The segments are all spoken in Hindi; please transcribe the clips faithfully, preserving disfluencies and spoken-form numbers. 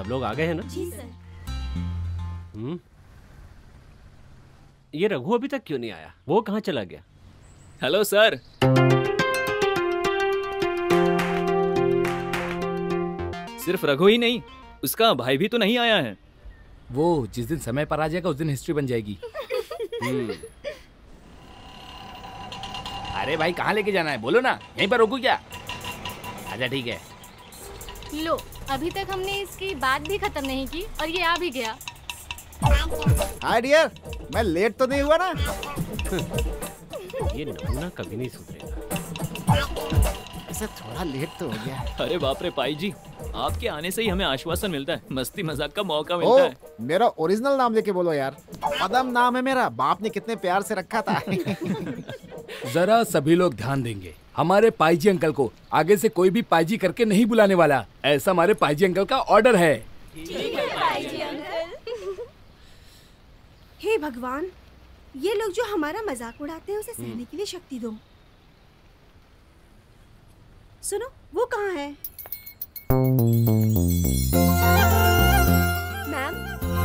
सब लोग आ गए हैं ना? जी सर। हम्म, ये रघु अभी तक क्यों नहीं आया? वो कहाँ चला गया? Hello sir. सिर्फ रघु ही नहीं, उसका भाई भी तो नहीं आया है। वो जिस दिन समय पर आ जाएगा उस दिन हिस्ट्री बन जाएगी। अरे भाई कहाँ लेके जाना है बोलो ना, यहीं पर रोकू क्या? अच्छा ठीक है। लो, अभी तक हमने इसकी बात भी खत्म नहीं की और ये आ भी गया। हाय डियर, मैं लेट तो नहीं हुआ ना? ये नमूना कभी नहीं सुधरेगा। ऐसे थोड़ा लेट तो हो गया। अरे बाप रे पाई जी, आपके आने से ही हमें आश्वासन मिलता है, मस्ती मजाक का मौका ओ, मिलता है। मेरा ओरिजिनल नाम लेके बोलो यार। पदम नाम है मेरा, बाप ने कितने प्यार से रखा था। जरा सभी लोग ध्यान देंगे, हमारे पाईजी अंकल को आगे से कोई भी पाईजी करके नहीं बुलाने वाला, ऐसा हमारे पाईजी अंकल का ऑर्डर है। ठीक है पाईजी अंकल। हे भगवान, ये लोग जो हमारा मजाक उड़ाते हैं उसे सहने के लिए शक्ति दो। सुनो, वो कहाँ है? मैम,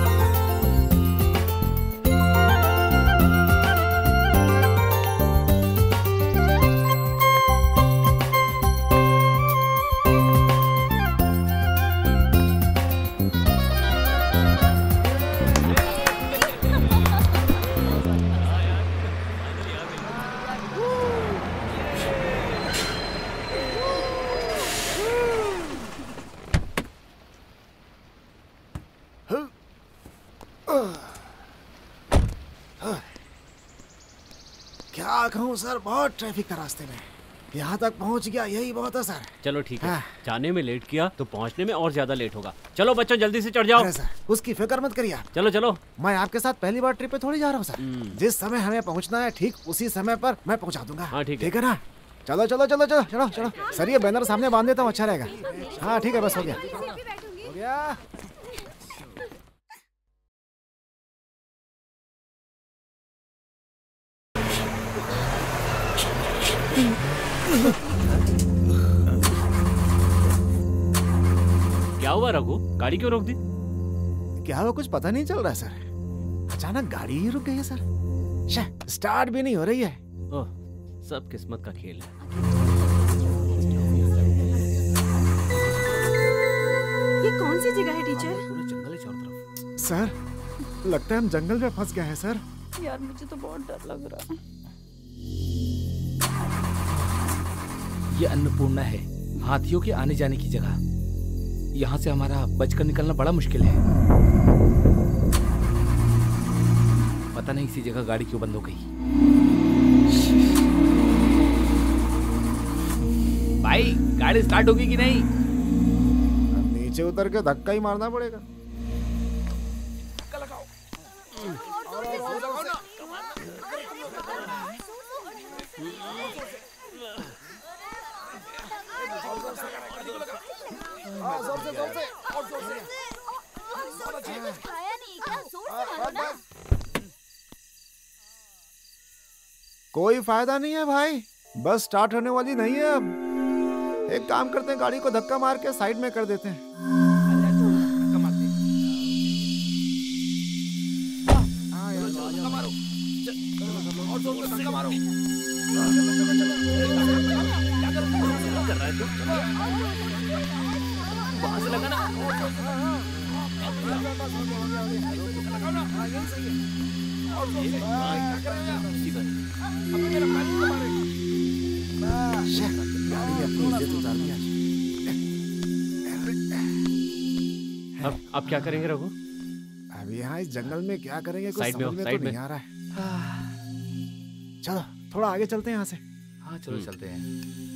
क्या कहूँ सर, बहुत ट्रैफिक था रास्ते में। यहाँ तक पहुँच गया, यही बहुत है सर। चलो ठीक है, हाँ। जाने में लेट किया तो पहुंचने में और ज्यादा लेट होगा। चलो बच्चों जल्दी से चढ़ जाओ। अरे सर, उसकी फिक्र मत करिए। चलो चलो। मैं आपके साथ पहली बार ट्रिप पे थोड़ी जा रहा हूँ सर। जिस समय हमें पहुँचना है ठीक उसी समय पर मैं पहुँचा दूंगा। हाँ ठीक है। ठीक है ना? चलो चलो चलो चलो चलो चलो। सर ये बैनर सामने बांध देता हूँ, अच्छा रहेगा। हाँ ठीक है, बस हो गया हो गया। क्या हुआ रघु, गाड़ी क्यों रोक दी? क्या हुआ, कुछ पता नहीं चल रहा है सर। अचानक गाड़ी ही रुक गई है सर। शायद स्टार्ट भी नहीं हो रही है। ओह, सब किस्मत का खेल है। ये कौन सी जगह है टीचर? पूरा जंगल है चारों तरफ। सर लगता है हम जंगल में फंस गए हैं सर। यार मुझे तो बहुत डर लग रहा है। ये अन्नपूर्णा है, हाथियों के आने जाने की जगह। यहाँ से हमारा बचकर निकलना बड़ा मुश्किल है। पता नहीं इसी जगह गाड़ी क्यों बंद हो गई। भाई गाड़ी स्टार्ट होगी कि नहीं? अब नीचे उतर के धक्का ही मारना पड़ेगा। जोर से जोर से और जोर से। खाया नहीं क्या? जोर से मारो ना। कोई फायदा नहीं है भाई, बस स्टार्ट होने वाली नहीं है अब। एक काम करते हैं, गाड़ी को धक्का मार के साइड में कर देते हैं। वहां से लगा ना। गाड़ी अपनी इज्जत उतार दिया। अब अब क्या करेंगे रघु? अब यहाँ इस जंगल में क्या करेंगे, कुछ साइड में समझ हो, में साइड तो में। नहीं आ रहा है। चलो थोड़ा आगे चलते हैं यहाँ से। हाँ चलो चलते हैं।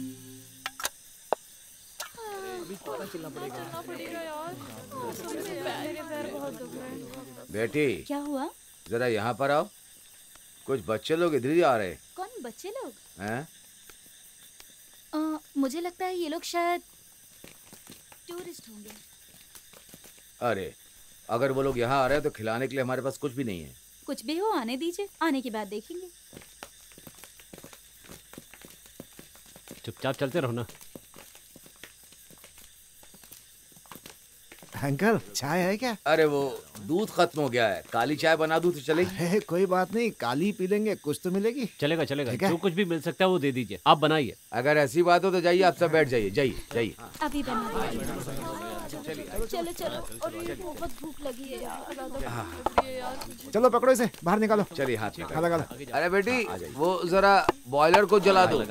चलना पड़ेगा यार। मेरे पैर बहुत दुख रहे हैं। बेटी क्या हुआ? जरा यहाँ पर आओ। कुछ बच्चे लोग इधर ही आ रहे कौन बच्चे लोग? हैं? आ, मुझे लगता है ये लोग शायद टूरिस्ट होंगे। अरे अगर वो लोग यहाँ आ रहे हैं तो खिलाने के लिए हमारे पास कुछ भी नहीं है। कुछ भी हो, आने दीजिए, आने के बाद देखेंगे। चुपचाप चलते रहो ना। अंकल चाय है क्या? अरे वो दूध खत्म हो गया है, काली चाय बना दूं तो चलेगी? अरे कोई बात नहीं, काली पी लेंगे, कुछ तो मिलेगी। चलेगा चलेगा, ठीक है। जो कुछ भी मिल सकता है वो दे दीजिए, आप बनाइए। अगर ऐसी बात हो तो जाइए, आप सब बैठ जाइए, जाइए जाइए। अभी बना चलो चलो। और ये बहुत भूख लगी है यार, ज्यादा भूख लगी है यार मुझे। चलो पकड़ो इसे, बाहर निकालो। चलिए हाथ में। हाँ, लगा लो। अरे बेटी वो जरा बॉयलर को जला दो।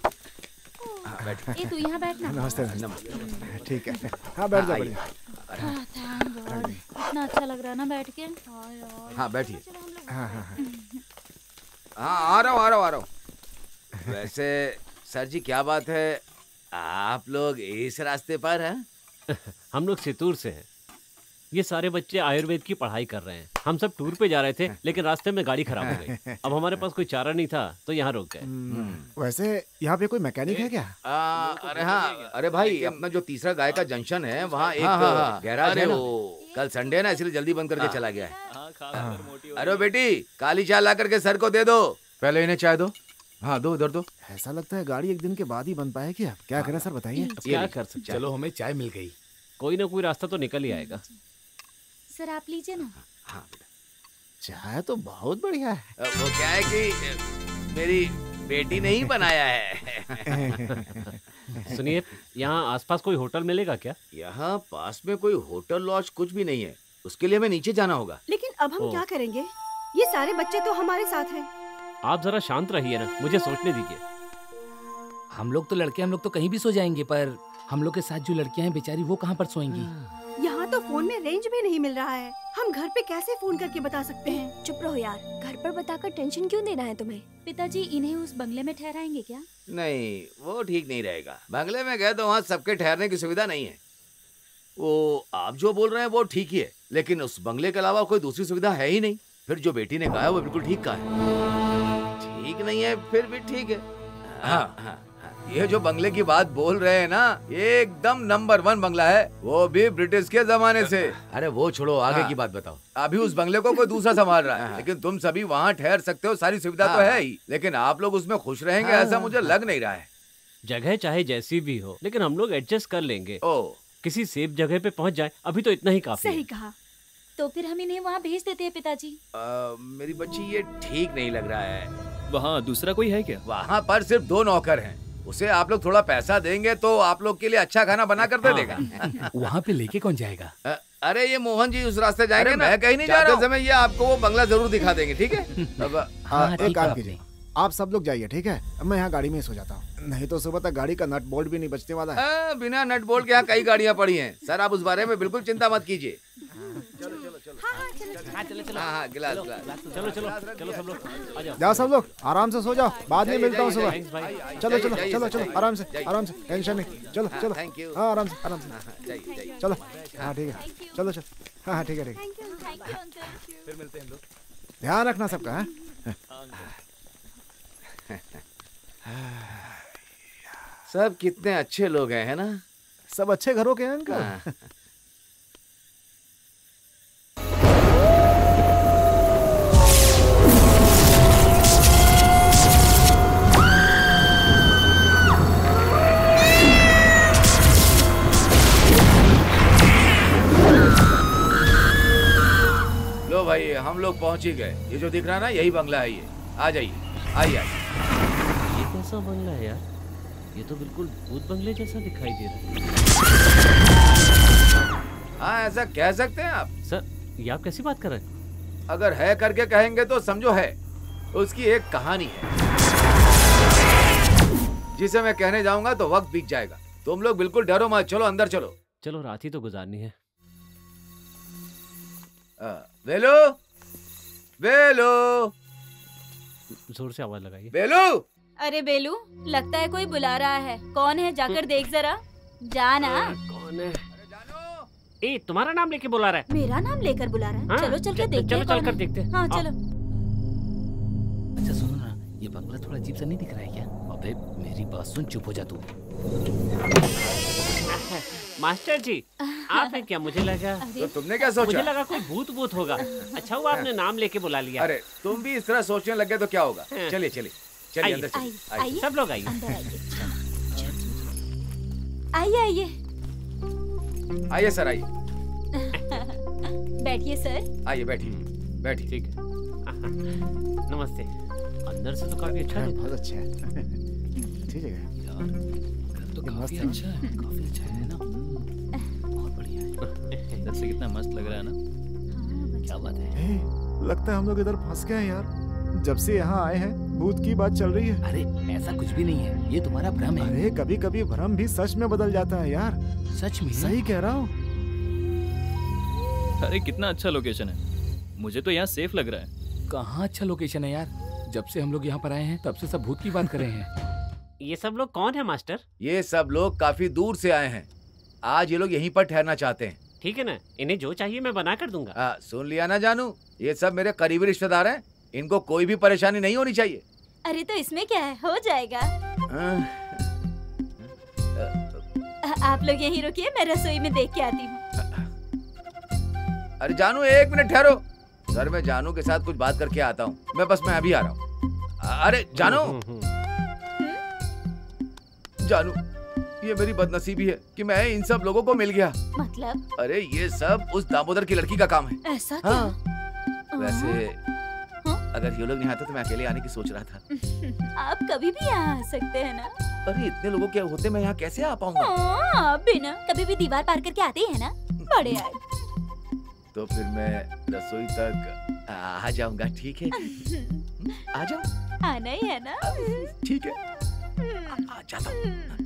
ए तू यहाँ बैठना। नमस्ते नमस्ते। ठीक है, हाँ बैठ जाओ। बढ़िया। हाँ, thank God। इतना अच्छा लग रहा है ना बैठ के। हाँ यार। हाँ बैठिए। हाँ हाँ हाँ। हाँ आ रहा हूँ आ रहा हूँ आ रहा हूँ। वैसे सर जी क्या बात है, आप लोग इस रास्ते पर हैं? हम लोग सितूर से हैं। ये सारे बच्चे आयुर्वेद की पढ़ाई कर रहे हैं। हम सब टूर पे जा रहे थे, लेकिन रास्ते में गाड़ी खराब हो गई। अब हमारे पास कोई चारा नहीं था तो यहाँ रुक गए। वैसे यहाँ पे कोई मैकेनिक है क्या? आ, अरे हाँ, अरे भाई अपना जो तीसरा गाय का जंक्शन है वहाँ एक हाँ, हाँ, हाँ। गैराज है ना। कल संडे है ना, इसलिए जल्दी बंद करके चला गया है। अरे बेटी काली चाय ला करके सर को दे दो। पहले इन्हें चाय दो। हाँ दो, इधर दो। ऐसा लगता है गाड़ी एक दिन के बाद ही बन पाएगी। अब क्या करें सर बताइए। क्या कर सकते हैं? चलो हमें चाय मिल गई। कोई ना कोई रास्ता तो निकल ही आएगा। सर आप लीजिए ना। हाँ चाय तो बहुत बढ़िया है। वो क्या है कि मेरी बेटी ने ही बनाया है। सुनिए, यहाँ आसपास कोई होटल मिलेगा क्या? यहाँ पास में कोई होटल लॉज कुछ भी नहीं है, उसके लिए हमें नीचे जाना होगा। लेकिन अब हम ओ। क्या करेंगे? ये सारे बच्चे तो हमारे साथ हैं। आप जरा शांत रहिए ना, मुझे सोचने दीजिए। हम लोग तो लड़के हम लोग तो कहीं भी सो जाएंगे, पर हम लोग के साथ जो लड़कियां हैं बेचारी वो कहाँ पर सोएंगी? यहाँ तो फोन में रेंज भी नहीं मिल रहा है। हम घर पे कैसे फोन करके बता सकते हैं? चुप रहो यार, घर पर बताकर टेंशन क्यों देना है तुम्हें? पिताजी इन्हें उस बंगले में ठहराएंगे क्या? नहीं वो ठीक नहीं रहेगा। बंगले में गए तो वहाँ सबके ठहरने की सुविधा नहीं है। वो आप जो बोल रहे हैं वो ठीक ही है, लेकिन उस बंगले के अलावा कोई दूसरी सुविधा है ही नहीं। फिर जो बेटी ने कहा है वो बिल्कुल ठीक कहा है। ठीक नहीं है फिर भी ठीक है। हाँ, हाँ, हाँ। ये जो बंगले की बात बोल रहे हैं ना, ये एकदम नंबर वन बंगला है, वो भी ब्रिटिश के जमाने से। अरे वो छोड़ो, आगे हाँ। की बात बताओ। अभी उस बंगले को कोई दूसरा संभाल रहा है, लेकिन तुम सभी वहाँ ठहर सकते हो, सारी सुविधा तो है ही, लेकिन आप लोग उसमें खुश रहेंगे ऐसा मुझे लग नहीं रहा है। जगह चाहे जैसी भी हो, लेकिन हम लोग एडजस्ट कर लेंगे। ओ किसी सेफ जगह पे पहुंच जाए, अभी तो इतना ही काफी सही है। कहा। तो फिर हम इन्हें वहाँ भेज देते हैं पिताजी। आ, मेरी बच्ची ये ठीक नहीं लग रहा है। वहाँ दूसरा कोई है क्या? वहाँ पर सिर्फ दो नौकर हैं, उसे आप लोग थोड़ा पैसा देंगे तो आप लोग के लिए अच्छा खाना बना कर दे देगा। वहाँ पे लेके कौन जाएगा? अ- अरे ये मोहन जी उस रास्ते जाएंगे ना, मैं कहीं नहीं जा रहा हूँ। समय ये आपको वो बंगला जरूर दिखा देंगे, ठीक है? अब हाँ, ठीक एक है काम आपने। कीजिए, आप सब लोग जाइए, ठीक है? अब मैं यहाँ गाड़ी में ही सो जाता हूँ, नहीं तो सुबह तक गाड़ी का नट बोल्ट भी नहीं बचने वाला है। आ, बिना नट बोल्ट के यहाँ कई गाड़ियाँ पड़ी हैं सर, आप उस बारे में बिल्कुल चिंता मत कीजिए। हाँ हाँ गिलास गिलास। चलो चलो चलो सब लोग आ जाओ। जाओ सब लोग आराम से सो जाओ, बाद में जाइए, मिलता हूँ जाइए, सुबह। थैंक्स भाई। चलो चलो जाइए, चलो जाइए, चलो आराम से जाइए। आराम से, टेंशन नहीं। चलो चलो थैंक यू। हाँ आराम से आराम से। हाँ, जाइए, जाइए। चलो हाँ ठीक है, चलो चलो हाँ हाँ ठीक है ठीक है। Thank you uncle. ध्यान रखना सबका। हाँ? सब कितने अच्छे लोग हैं, है ना? सब अच्छे घरों के हैं अंकल। हाँ। लो भाई हम लोग पहुंच ही गए। ये जो दिख रहा है ना यही बंगला है, ये आ जाइए, आइए आइए। ये कैसा बंगला है यार? ये तो बिल्कुल भूत बंगले जैसा दिखाई दे रहा है। हाँ ऐसा कह सकते हैं आप। सर, ये आप कैसी बात कर रहे हैं? अगर है करके कहेंगे तो समझो है। उसकी एक कहानी है जिसे मैं कहने जाऊंगा तो वक्त बीत जाएगा। तुम लोग बिल्कुल डरो मत, चलो अंदर चलो। चलो रात ही तो गुजारनी है। आ, वेलू वेलू जोर से आवाज लगाइए। वेलू। अरे बेलू, लगता है कोई बुला रहा है। कौन है जाकर देख जरा। जाना। कौन है? ए, तुम्हारा नाम लेके बुला रहा है। मेरा नाम लेकर बुला रहा है। हाँ? चलो चल के च- देखते चलो हैं चल कौन कर है। देखते हैं। हाँ आओ। चलो। अच्छा सुनो ना, ये बंगला थोड़ा अजीब सा नहीं दिख रहा है क्या? अबे मेरी बात सुन, चुप हो जा तू। मास्टर जी, आप हैं क्या? मुझे लगा तो तुमने क्या मुझे सोचा? लगा कोई भूत भूत होगा। अच्छा हुआ आपने नाम लेके बुला लिया। अरे तुम भी इस तरह सोचने लगे तो क्या होगा? हाँ। चलिए चलिए चलिए आइए, अंदर चलिए। आइए, आइए। सब लोग आइए। अंदर आइए। आइए आइए। आइए सर आइए। बैठिए सर। आइए बैठिए बैठिए। ठीक है। नमस्ते। अंदर से तो काफी अच्छा है। बहुत अच्छा है। ठीक है यार तो काफी अच्छा है, काफी अच्छा है ना। बहुत बढ़िया है। इधर से कितना मस्त लग रहा है ना। क्या बात है। ए, लगता है हम लोग इधर फंस गए हैं यार। जब से यहाँ आए हैं भूत की बात चल रही है। अरे ऐसा कुछ भी नहीं है, ये तुम्हारा भ्रम है। अरे कभी कभी भ्रम भी सच में बदल जाता है यार। सच में? सही कह रहा हूँ। अरे कितना अच्छा लोकेशन है, मुझे तो यहाँ सेफ लग रहा है। कहाँ अच्छा लोकेशन है यार, जब से हम लोग यहाँ पर आए हैं तब से सब भूत की बात कर रहे हैं। ये सब लोग कौन है मास्टर? ये सब लोग काफी दूर से आए हैं। आज ये लोग यहीं पर ठहरना चाहते हैं। ठीक है ना, इन्हें जो चाहिए मैं बना कर दूंगा। आ, सुन लिया ना जानू, ये सब मेरे करीबी रिश्तेदार हैं। इनको कोई भी परेशानी नहीं होनी चाहिए। अरे तो इसमें क्या है, हो जाएगा। आप लोग यहीं रुकिए, मैं रसोई में देख के आती हूँ। अरे जानू एक मिनट ठहरो। सर मैं जानू के साथ कुछ बात करके आता हूँ। मैं बस मैं अभी आ रहा हूँ। अरे जानू जानू ये मेरी बदनसीबी है कि मैं इन सब लोगों को मिल गया। मतलब? अरे ये सब उस दामोदर की लड़की का काम है। ऐसा क्या? हाँ। वैसे अगर ये लोग नहीं आते तो मैं अकेले आने की सोच रहा था। आप कभी भी यहाँ आ सकते हैं ना। अरे इतने लोगों के होते मैं यहाँ कैसे आ पाऊंगा? आप भी ना कभी भी दीवार पार करके आते हैं ना, बड़े आए। तो फिर मैं रसोई तक आ जाऊंगा, ठीक है? आ जाऊं? आना ही है ना? ठीक है, आ जाता हूँ।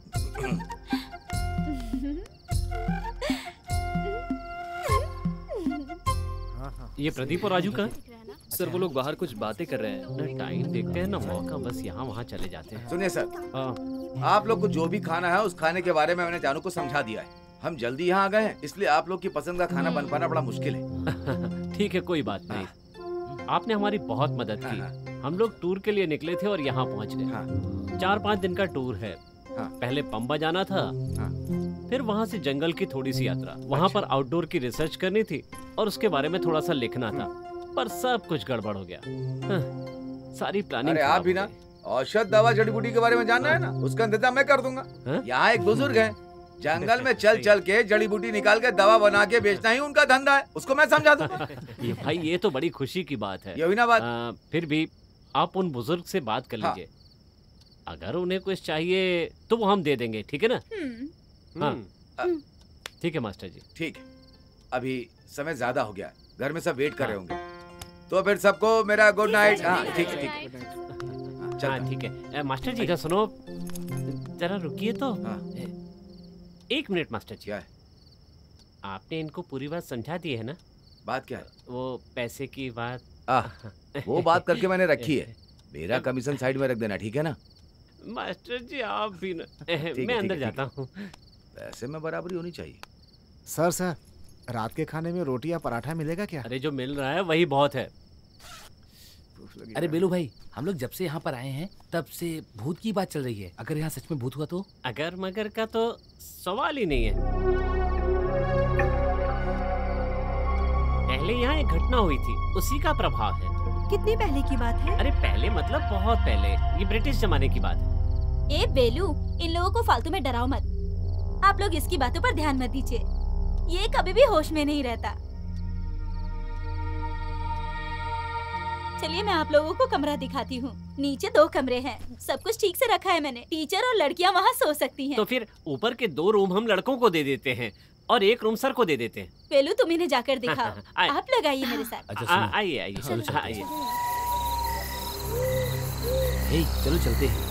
ये प्रदीप और राजू का? सर वो लोग बाहर कुछ बातें कर रहे हैं। टाइम देखते हैं ना, मौका बस यहाँ वहाँ चले जाते हैं। सुनिए सर, आप लोग को जो भी खाना है उस खाने के बारे में मैंने जानू को समझा दिया है। हम जल्दी यहाँ आ गए हैं, इसलिए आप लोग की पसंद का खाना बन पाना बड़ा मुश्किल है। ठीक है, कोई बात नहीं। आपने हमारी बहुत मदद की। हम लोग टूर के लिए निकले थे और यहाँ पहुँच गए। चार पाँच दिन का टूर है। पहले पंबा जाना था, फिर वहाँ से जंगल की थोड़ी सी यात्रा, वहाँ पर आउटडोर की रिसर्च करनी थी और उसके बारे में थोड़ा सा लिखना था, पर सब कुछ गड़बड़ हो गया। सारी प्लानिंग। अरे आप भी ना औषध दवा जड़ी बूटी के बारे में जानना है ना, उसका इंतजाम मैं कर दूंगा। यहाँ एक बुजुर्ग है, जंगल में चल चल के जड़ी बूटी निकाल के दवा बना के बेचना ही उनका धंधा है, उसको मैं समझा दूंगा। ये भाई ये तो बड़ी खुशी की बात है। यही ना बात। आ, फिर भी आप उन बुजुर्ग से बात कर लीजिए। अगर उन्हें कुछ चाहिए तो वो हम दे देंगे, ठीक है ना? हाँ ठीक है मास्टर जी। ठीक है, अभी समय ज्यादा हो गया, घर में सब वेट कर रहे होंगे, तो फिर सबको मेरा गुड नाइट। हाँ ठीक है, ठीक है, हाँ ठीक है। मास्टर जी का सुनो, जरा रुकिए तो। एक मिनट मास्टर जी। क्या है? आपने इनको पूरी बात समझा दी है ना? बात क्या है? वो पैसे की बात। आ, वो बात करके मैंने रखी है। मेरा कमीशन साइड में रख देना, ठीक है ना? मास्टर जी आप भी ना। मैं अंदर जाता हूँ। पैसे में बराबरी होनी चाहिए। सर सर रात के खाने में रोटी या पराठा मिलेगा क्या? अरे जो मिल रहा है वही बहुत है। अरे बेलू भाई, हम लोग जब से यहाँ पर आए हैं तब से भूत की बात चल रही है। अगर यहाँ सच में भूत हुआ तो? अगर मगर का तो सवाल ही नहीं है। पहले यहाँ एक घटना हुई थी, उसी का प्रभाव है। कितनी पहले की बात है? अरे पहले मतलब बहुत पहले, ये ब्रिटिश जमाने की बात है। ए बेलू, इन लोगों को फालतू में डराओ मत। आप लोग इसकी बातों पर ध्यान मत दीजिए, ये कभी भी होश में नहीं रहता। चलिए मैं आप लोगों को कमरा दिखाती हूँ। नीचे दो कमरे हैं, सब कुछ ठीक से रखा है मैंने। टीचर और लड़कियाँ वहाँ सो सकती हैं। तो फिर ऊपर के दो रूम हम लड़कों को दे देते हैं और एक रूम सर को दे देते हैं। बेलू तुम इन्हें जाकर दिखाओ। आप लोग आइए मेरे साथ। आइए आइए आइए। चलो चलते हैं।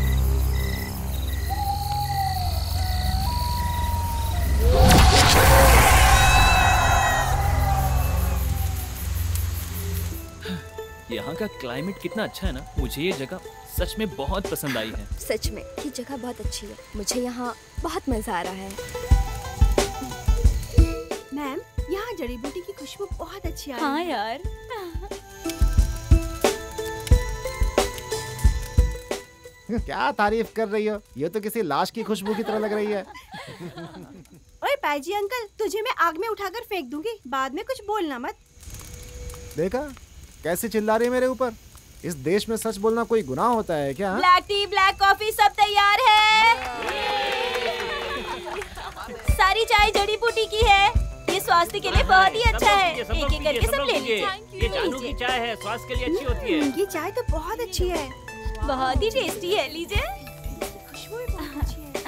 यहाँ का क्लाइमेट कितना अच्छा है ना। मुझे ये जगह सच में बहुत पसंद आई है। सच में ये जगह बहुत अच्छी है, मुझे यहाँ बहुत मजा आ रहा है। मैम यहाँ जड़ी बूटी की खुशबू बहुत अच्छी आ रही है। हाँ यार। क्या तारीफ कर रही हो, ये तो किसी लाश की खुशबू की तरह लग रही है। ओए पाजी अंकल, तुझे मैं आग में उठाकर फेंक दूंगी, बाद में कुछ बोलना मत। देखा कैसे चिल्ला रही है मेरे ऊपर। इस देश में सच बोलना कोई गुनाह होता है क्या? ब्लैक टी, ब्लैक कॉफी सब तैयार है। सारी चाय जड़ी बूटी की है, ये स्वास्थ्य के लिए बहुत ही अच्छा है। सब लोग एक एक करके पीजिए, सब ले पीजिए। लीजिए। ये जानू की चाय है, स्वास्थ्य के लिए अच्छी होती है। ये चाय तो बहुत अच्छी है। बहुत ही टेस्टी है, लीजिए। खुशबू भी बहुत अच्छी है।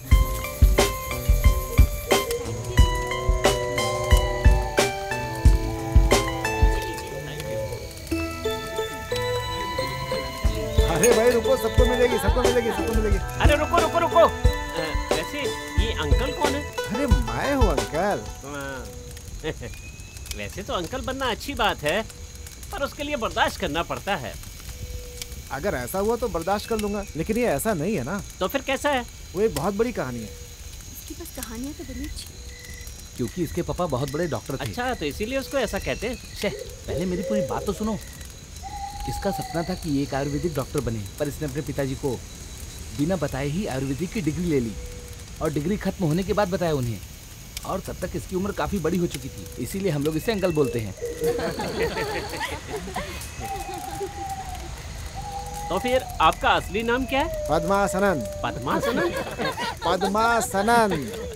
अरे भाई रुको, सबको मिलेगी, सबको मिलेगी, सबको मिलेगी। अरे रुको रुको रुको, अ, वैसे ये अंकल कौन है? अरे मैं हूँ अंकल। हाँ। वैसे तो अंकल बनना अच्छी बात है, पर उसके लिए बर्दाश्त करना पड़ता है। अगर ऐसा हुआ तो बर्दाश्त कर लूंगा, लेकिन ये ऐसा नहीं है ना। तो फिर कैसा है? वो एक बहुत बड़ी कहानी है। इसकी बस कहानियाँ तो बड़ी अच्छी। क्योंकि इसके पापा बहुत बड़े डॉक्टर थे। अच्छा, तो इसीलिए उसको ऐसा कहते हैं। शे, पहले मेरी पूरी बात तो सुनो। इसका सपना था कि ये एक आयुर्वेदिक डॉक्टर बने, पर इसने अपने पिताजी को बिना बताए ही आयुर्वेदिक की डिग्री ले ली और डिग्री खत्म होने के बाद बताया उन्हें। और तब तक इसकी उम्र काफी बड़ी हो चुकी थी, इसीलिए हम लोग इसे अंकल बोलते हैं। तो फिर आपका असली नाम क्या है? पद्मासनन। पद्मासनन? पद्मासनन।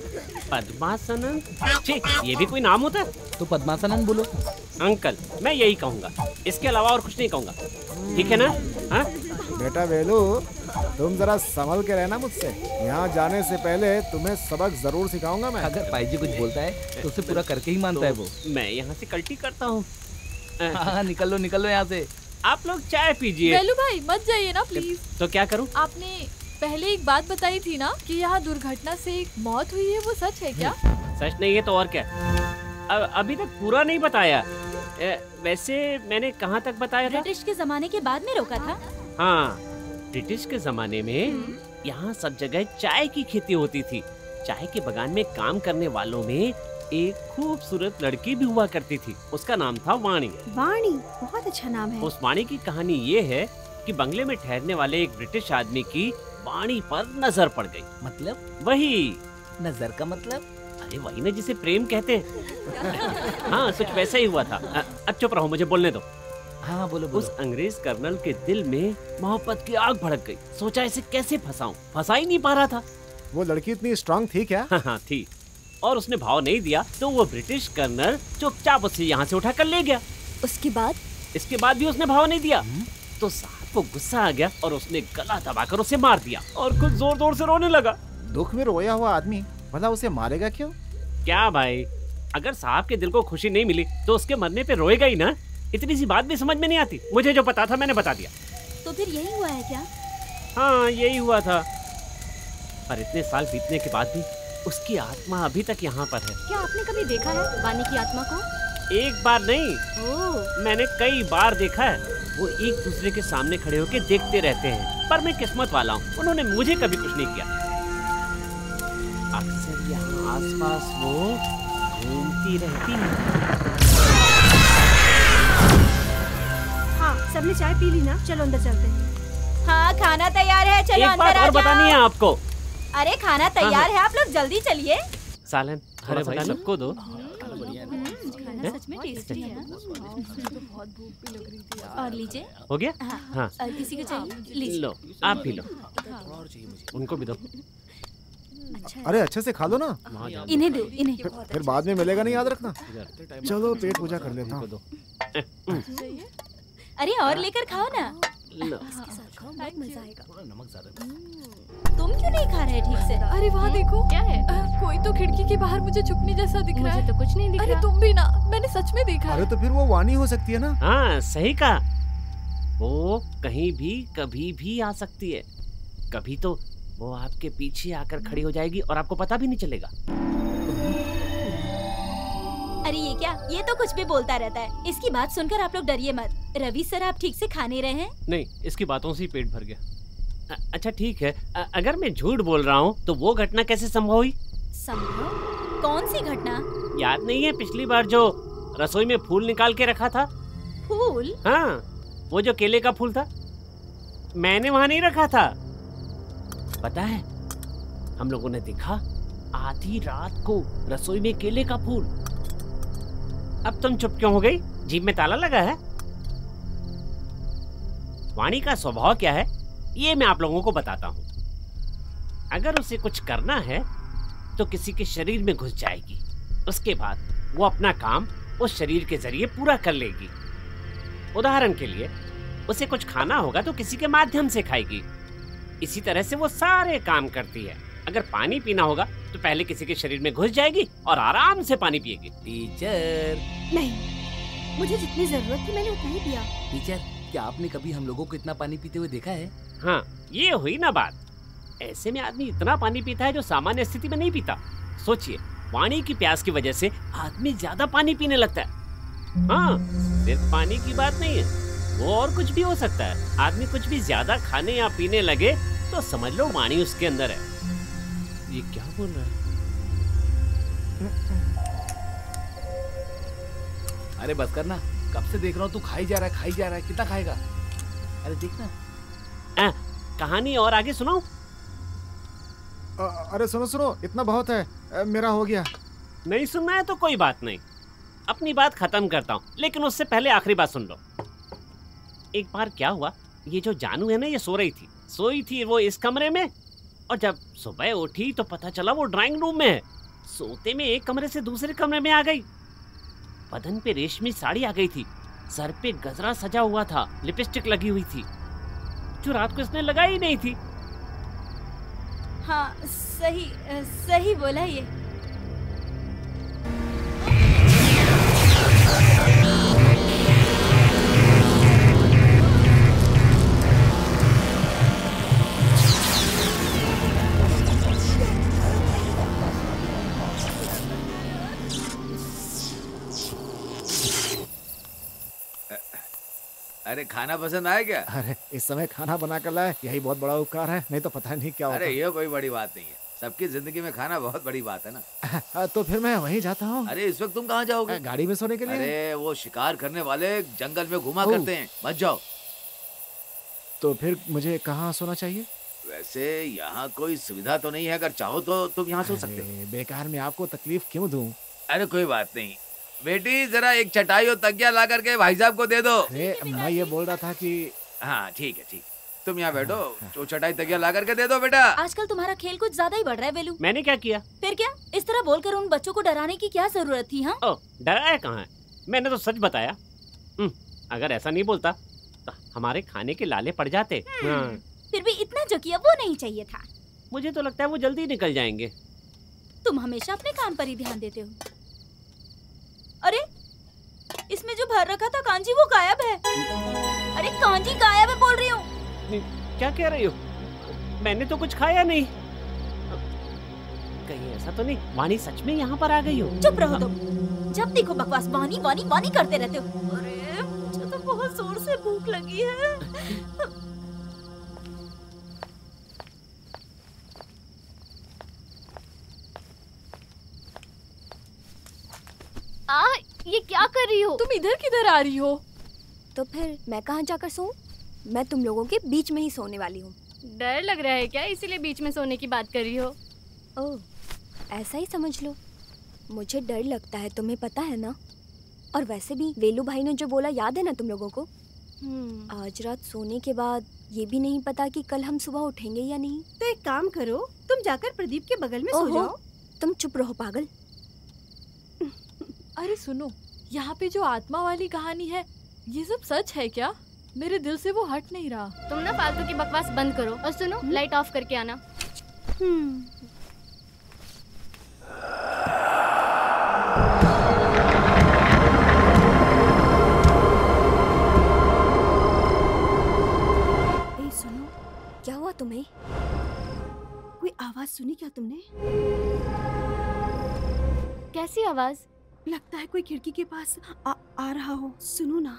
पद्मासनन? ठीक, ये भी कोई नाम होता है? तो पद्मासनन बोलो। अंकल, मैं यही कहूँगा, इसके अलावा और कुछ नहीं कहूँगा, ठीक है ना? हाँ? बेटा वेलू, तुम जरा संभल के रहना मुझसे। यहाँ जाने से पहले तुम्हें सबक जरूर सिखाऊंगा मैं। अगर पाईजी कुछ बोलता है तो उसे पूरा करके ही मानता है वो। मैं यहाँ से कल्टी करता हूँ। हाँ, निकल लो निकल लो यहाँ से। आप लोग चाय पीजिए। वेलू भाई मत जाइए ना प्लीज। तो क्या करूँ? आपने पहले एक बात बताई थी ना कि यहाँ दुर्घटना से एक मौत हुई है, वो सच है क्या? सच नहीं है तो और क्या? अब अभी तक पूरा नहीं बताया। ए, वैसे मैंने कहाँ तक बताया था? ब्रिटिश के जमाने के बाद में रोका था। हाँ, ब्रिटिश के जमाने में यहाँ सब जगह चाय की खेती होती थी। चाय के बगान में काम करने वालों में एक खूबसूरत लड़की भी हुआ करती थी। उसका नाम था वाणी। वाणी बहुत अच्छा नाम है। उस वाणी की कहानी ये है कि बंगले में ठहरने वाले एक ब्रिटिश आदमी की वाणी पर नजर पड़ गई। मतलब? वही नजर का मतलब? अरे वही ना जिसे प्रेम कहते हैं। हाँ, कुछ वैसा ही हुआ था। अ- अब चुप रहो, मुझे बोलने दो। हाँ बोलो, बोलो। उस अंग्रेज कर्नल के दिल में मोहब्बत की आग भड़क गई। सोचा इसे कैसे फंसाऊं, फंसा ही नहीं पा रहा था। वो लड़की इतनी स्ट्रांग थी क्या? हाँ हाँ थी। और उसने भाव नहीं दिया तो वो ब्रिटिश कर्नल चुपचाप उसे यहाँ से उठा कर ले गया। उसके बाद? इसके बाद भी उसने भाव नहीं दिया तो साहब को गुस्सा आ गया और उसने गला दबाकर उसे मार दिया और खुद जोर जोर से रोने लगा। दुख में रोया हुआ आदमी भला उसे मारेगा क्यों? क्या भाई, अगर साहब के दिल को खुशी नहीं मिली तो उसके मरने पे रोएगा ही ना। इतनी सी बात भी समझ में नहीं आती। मुझे जो पता था मैंने बता दिया। तो फिर यही हुआ है क्या? हाँ, यही हुआ था। पर इतने साल बीतने के बाद भी उसकी आत्मा अभी तक यहाँ पर है। क्या आपने कभी देखा है वाणी की आत्मा को? एक बार नहीं, ओह, मैंने कई बार देखा है। वो एक दूसरे के सामने खड़े होकर देखते रहते हैं। पर मैं किस्मत वाला हूँ, उन्होंने मुझे कभी कुछ नहीं किया। अक्सर यहाँ आसपास वो घूमती रहती है। हाँ, सबने चाय पी ली ना? चलो अंदर चलते हैं। हाँ, खाना तैयार है, चलो एक अंदर बात आ और बतानी है जाओ। आपको। अरे खाना तैयार है, आप लोग जल्दी चलिए। सालन, अरे भाई सबको दो। खाना सच में टेस्टी है ना? और लीजिए। हो गया? हाँ, हाँ। और किसी को चाहिए? लीजिए। लो, आप भी लो। उनको भी दो। अरे अच्छे से खा लो ना। इन्हें दो, इन्हें। फिर, फिर बाद में मिलेगा नहीं, याद रखना। चलो पेट पूजा कर लेता हूँ। अरे और लेकर खाओ ना। लो। इसके साथ खाओ, बहुत मजा आएगा। नमक ज्यादा। तुम क्यों नहीं खा रहे ठीक से? अरे वहाँ देखो, क्या है? अ, कोई तो खिड़की के बाहर मुझे छुपने जैसा दिख रहा मुझे है। तो कुछ नहीं दिख अरे रहा। तुम भी ना, मैंने सच में देखा अरे है। तो फिर वो वाणी हो सकती है ना? हाँ, सही कहा। वो कहीं भी कभी भी आ सकती है। कभी तो वो आपके पीछे आकर खड़ी हो जाएगी और आपको पता भी नहीं चलेगा। अरे ये क्या? ये तो कुछ भी बोलता रहता है। इसकी बात सुनकर आप लोग डरिए मत। रवि सर, आप ठीक से खा नहीं रहे हैं? नहीं, इसकी बातों से ही पेट भर गया। अ- अच्छा ठीक है, अ- अगर मैं झूठ बोल रहा हूँ तो वो घटना कैसे संभव हुई? संभव? कौन सी घटना? याद नहीं है पिछली बार जो रसोई में फूल निकाल के रखा था? फूल? हाँ, वो जो केले का फूल था, मैंने वहाँ नहीं रखा था। पता है, हम लोगों ने देखा आधी रात को रसोई में केले का फूल। अब तुम चुप क्यों हो गई? जीभ में ताला लगा है? वाणी का स्वभाव क्या है ये मैं आप लोगों को बताता हूँ। अगर उसे कुछ करना है तो किसी के शरीर में घुस जाएगी। उसके बाद वो अपना काम उस शरीर के जरिए पूरा कर लेगी। उदाहरण के लिए उसे कुछ खाना होगा तो किसी के माध्यम से खाएगी। इसी तरह से वो सारे काम करती है। अगर पानी पीना होगा तो पहले किसी के शरीर में घुस जाएगी और आराम से पानी पिएगी। टीचर नहीं, मुझे जितनी जरूरत थी मैंने उतना ही पिया। टीचर, क्या आपने कभी हम लोगों को इतना पानी पीते हुए देखा है? हाँ, ये हुई ना बात। ऐसे में आदमी इतना पानी पीता है जो सामान्य स्थिति में नहीं पीता। सोचिए, पानी की प्यास की वजह से आदमी ज्यादा पानी पीने लगता है। हाँ, सिर्फ पानी की बात नहीं है, वो और कुछ भी हो सकता है। आदमी कुछ भी ज्यादा खाने या पीने लगे तो समझ लो वाणी उसके अंदर है। ये क्या बोल रहा है? अरे बस करना, कब से देख रहा हूँ तू खाई जा रहा है खाई जा रहा है। कितना खाएगा? अरे देखना। आ, कहानी और आगे सुनाओ। अरे सुनो सुनो, इतना बहुत है, आ, मेरा हो गया। नहीं सुनना है तो कोई बात नहीं, अपनी बात खत्म करता हूँ, लेकिन उससे पहले आखिरी बात सुन लो। एक बार क्या हुआ, ये जो जानू है ना, ये सो रही थी सोई थी वो इस कमरे में, और जब सुबह उठी तो पता चला वो ड्राइंग रूम में है। सोते में एक कमरे से दूसरे कमरे में आ गई। बदन पे रेशमी साड़ी आ गई थी, सर पे गजरा सजा हुआ था, लिपस्टिक लगी हुई थी, जो रात को इसने लगाई नहीं थी। हाँ, सही सही बोला ये। अरे खाना पसंद आया क्या? अरे इस समय खाना बना कर लाए, यही बहुत बड़ा उपकार है, नहीं तो पता नहीं क्या होता। अरे ये कोई बड़ी बात नहीं है, सबकी जिंदगी में खाना बहुत बड़ी बात है ना। तो फिर मैं वहीं जाता हूँ। अरे इस वक्त तुम कहाँ जाओगे? गाड़ी में सोने के लिए। अरे वो शिकार करने वाले जंगल में घुमा करते हैं, मत जाओ। तो फिर मुझे कहाँ सोना चाहिए? वैसे यहाँ कोई सुविधा तो नहीं है, अगर चाहो तो तुम यहाँ सो सकते हो। बेकार में आपको तकलीफ क्यों दूं? अरे कोई बात नहीं बेटी, जरा एक चटाई और तकिया ला करके भाई साहब को दे दो। अरे मैं ये बोल रहा था कि हाँ ठीक है ठीक, तुम यहाँ बैठो, तो चटाई तकिया ला करके दे दो बेटा। आजकल तुम्हारा खेल कुछ ज्यादा ही बढ़ रहा है वेलू। मैंने क्या किया? फिर क्या, इस तरह बोलकर उन बच्चों को डराने की क्या जरूरत थी? हाँ, ओ, डराया कहाँ है, मैंने तो सच बताया। अगर ऐसा नहीं बोलता तो हमारे खाने के लाले पड़ जाते। हाँ। फिर भी इतना जो किया वो नहीं चाहिए था। मुझे तो लगता है वो जल्दी निकल जाएंगे। तुम हमेशा अपने काम पर ही ध्यान देते हो। अरे इसमें जो भर रखा था कांजी वो गायब है। अरे कांजी गायब है बोल रही हूँ। क्या कह रही हो? मैंने तो कुछ खाया नहीं। कहीं ऐसा तो नहीं वाणी सच में यहाँ पर आ गई हो? चुप रहो तुम, जब देखो बकवास वाणी वाणी वाणी करते रहते हो। अरे मुझे तो बहुत जोर से भूख लगी है। आ, ये क्या कर रही हो? तुम इधर किधर आ रही हो? तो फिर मैं कहाँ जाकर सोऊं? मैं तुम लोगों के बीच में ही सोने वाली हूँ। डर लग रहा है क्या, इसीलिए बीच में सोने की बात कर रही हो? ओह, ऐसा ही समझ लो। मुझे डर लगता है, तुम्हें पता है ना। और वैसे भी वेलू भाई ने जो बोला याद है ना तुम लोगों को? आज रात सोने के बाद ये भी नहीं पता कि कल हम सुबह उठेंगे या नहीं। तो एक काम करो, तुम जाकर प्रदीप के बगल में सो जाओ। तुम चुप रहो पागल। अरे सुनो, यहाँ पे जो आत्मा वाली कहानी है, ये सब सच है क्या? मेरे दिल से वो हट नहीं रहा। तुम ना फालतू की बकवास बंद करो और सुनो, लाइट ऑफ करके आना। ए सुनो, क्या हुआ तुम्हें? कोई आवाज सुनी क्या तुमने? कैसी आवाज? लगता है कोई खिड़की के पास आ, आ रहा हो। सुनो ना।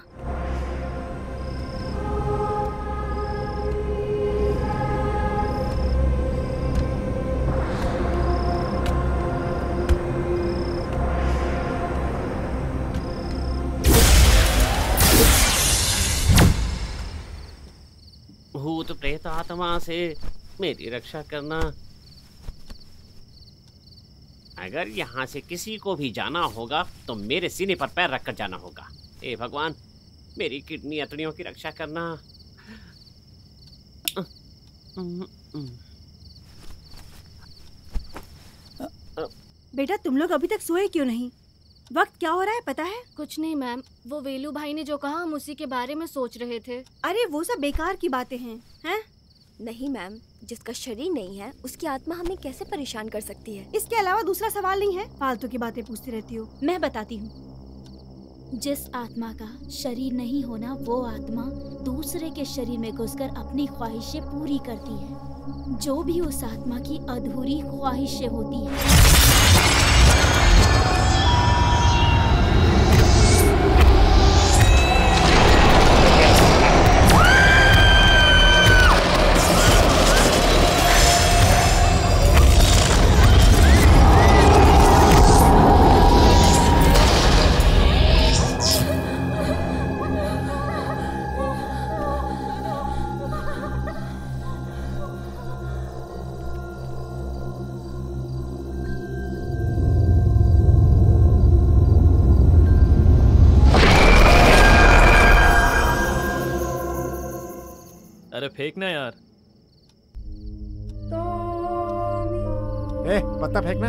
भूत प्रेत आत्मा से मेरी रक्षा करना। अगर यहाँ से किसी को भी जाना होगा तो मेरे सीने पर पैर रखकर जाना होगा। हे भगवान, मेरी किडनी अतड़ियों की रक्षा करना। बेटा तुम लोग अभी तक सोए क्यों नहीं? वक्त क्या हो रहा है पता है? कुछ नहीं मैम, वो वेलू भाई ने जो कहा हम उसी के बारे में सोच रहे थे। अरे वो सब बेकार की बातें हैं, हैं? नहीं मैम, जिसका शरीर नहीं है उसकी आत्मा हमें कैसे परेशान कर सकती है? इसके अलावा दूसरा सवाल नहीं है, फालतू की बातें पूछती रहती हो। मैं बताती हूँ। जिस आत्मा का शरीर नहीं होना, वो आत्मा दूसरे के शरीर में घुसकर अपनी ख्वाहिशें पूरी करती है। जो भी उस आत्मा की अधूरी ख्वाहिशें होती हैं। अरे फेंकना यार। ए, पत्ता फेंकना।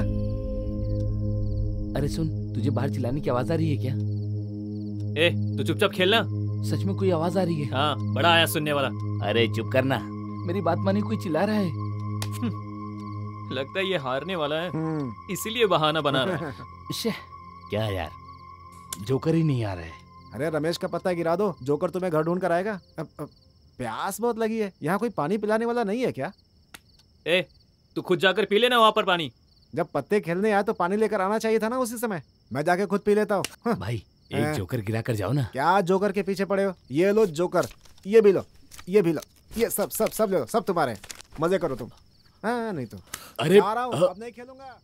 अरे सुन, तुझे बाहर चिल्लाने की आवाज आ रही है क्या? ए, तू चुपचाप खेलना। सच में कोई आवाज आ रही है? हाँ, बड़ा आया सुनने वाला। अरे चुप करना, मेरी बात मानी, कोई चिल्ला रहा है। लगता है ये हारने वाला है, इसीलिए बहाना बना रहा है। क्या यार, जोकर ही नहीं आ रहा है। अरे रमेश का पत्ता गिरा दो, जोकर तुम्हें घर ढूंढ कर आएगा। अब, अब, प्यास बहुत लगी है, यहाँ कोई पानी पिलाने वाला नहीं है क्या? ए, तू खुद जाकर पी लेना वहाँ पर पानी। जब पत्ते खेलने आए तो पानी लेकर आना चाहिए था ना उसी समय। मैं जाके खुद पी लेता हूँ। भाई एक जोकर गिरा कर जाओ ना। क्या जोकर के पीछे पड़े हो? ये लो जोकर, ये भी लो, ये भी लो, ये सब सब सब ले लो, सब तुम्हारे। मजे करो तुम। हाँ नहीं तो अरे आ रहा हूँ, अब नहीं खेलूंगा।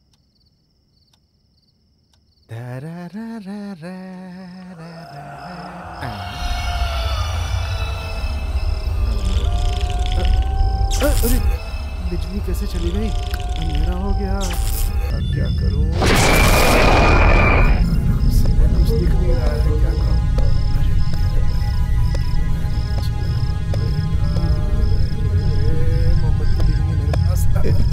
अरे बिजली कैसे चली गई? अंधेरा हो गया, अब क्या करूं? कुछ दिख नहीं रहा है, क्या करूं? अरे मोमबत्ती भी नहीं है मेरे पास।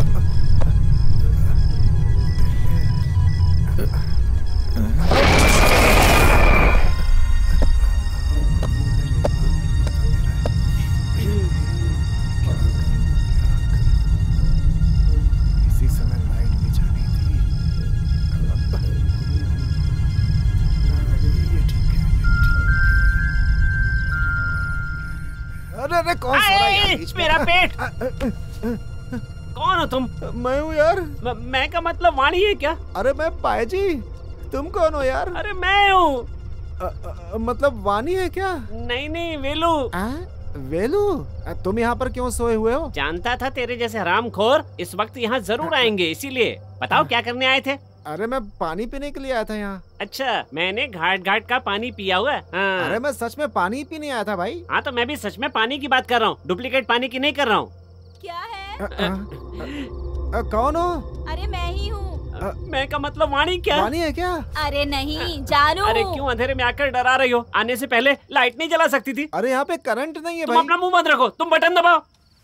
अरे कौन सो रहा है यार बीच में? मेरा पेट। कौन हो तुम? मैं हूँ यार। म, मैं का मतलब वाणी है क्या? अरे मैं पायजी, तुम कौन हो यार? अरे मैं हूँ। मतलब वाणी है क्या? नहीं नहीं, वेलू। आ? वेलू, तुम यहाँ पर क्यों सोए हुए हो? जानता था तेरे जैसे हरामखोर इस वक्त यहाँ जरूर आएंगे, इसीलिए। बताओ क्या करने आए थे? अरे मैं पानी पीने के लिए आया था यहाँ। अच्छा, मैंने घाट घाट का पानी पिया हुआ है। हाँ। अरे मैं सच में पानी पीने आया था भाई। हाँ तो मैं भी सच में पानी की बात कर रहा हूँ, डुप्लीकेट पानी की नहीं कर रहा हूँ। क्या है? आ, आ, आ, आ, कौन हो? अरे मैं ही हूँ। मैं का मतलब वाणी क्या? वाणी है क्या? अरे नहीं जानू। अरे क्यों अंधेरे में आकर डरा रही हो? आने से पहले लाइट नहीं जला सकती थी? अरे यहाँ पे करंट नहीं है तुम भाई। अपना मुंह बंद रखो, तुम बटन दबाओ।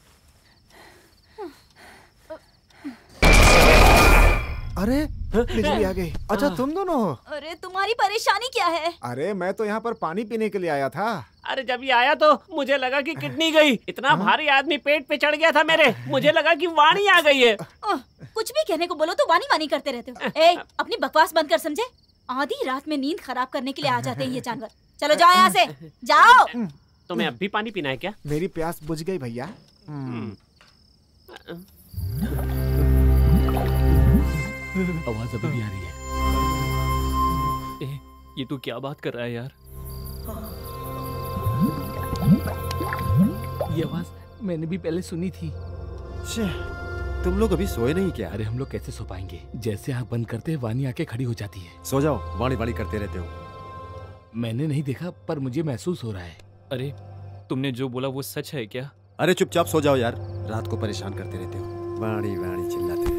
अरे बिजली आ गई। अच्छा तुम दोनों हो? अरे तुम्हारी परेशानी क्या है? अरे मैं तो यहाँ पर पानी पीने के लिए आया था। अरे जब ये आया तो मुझे लगा कि किडनी गई। इतना भारी आदमी पेट पे चढ़ गया था मेरे, मुझे लगा कि वाणी आ गई है। कुछ भी कहने को बोलो तो वाणी वाणी करते रहते हो। ए, अपनी बकवास बंद कर, समझे? आधी रात में नींद खराब करने के लिए आ जाते हैं ये जानवर। चलो जाओ यहाँ से, जाओ। तुम्हें अब भी पानी पीना है क्या? मेरी प्यास बुझ गई भैया। आवाज अभी भी आ रही है। ए, ये तू क्या बात कर रहा है यार? ये आवाज मैंने भी पहले सुनी थी। तुम लोग अभी सोए नहीं क्या? अरे हम लोग कैसे सो पाएंगे? जैसे आँख बंद करते हैं वाणी आके खड़ी हो जाती है। सो जाओ, वाणी वाणी करते रहते हो। मैंने नहीं देखा पर मुझे महसूस हो रहा है। अरे तुमने जो बोला वो सच है क्या? अरे चुपचाप सो जाओ यार, रात को परेशान करते रहते हो, वाणी वाणी चिल्लाते रहते हो।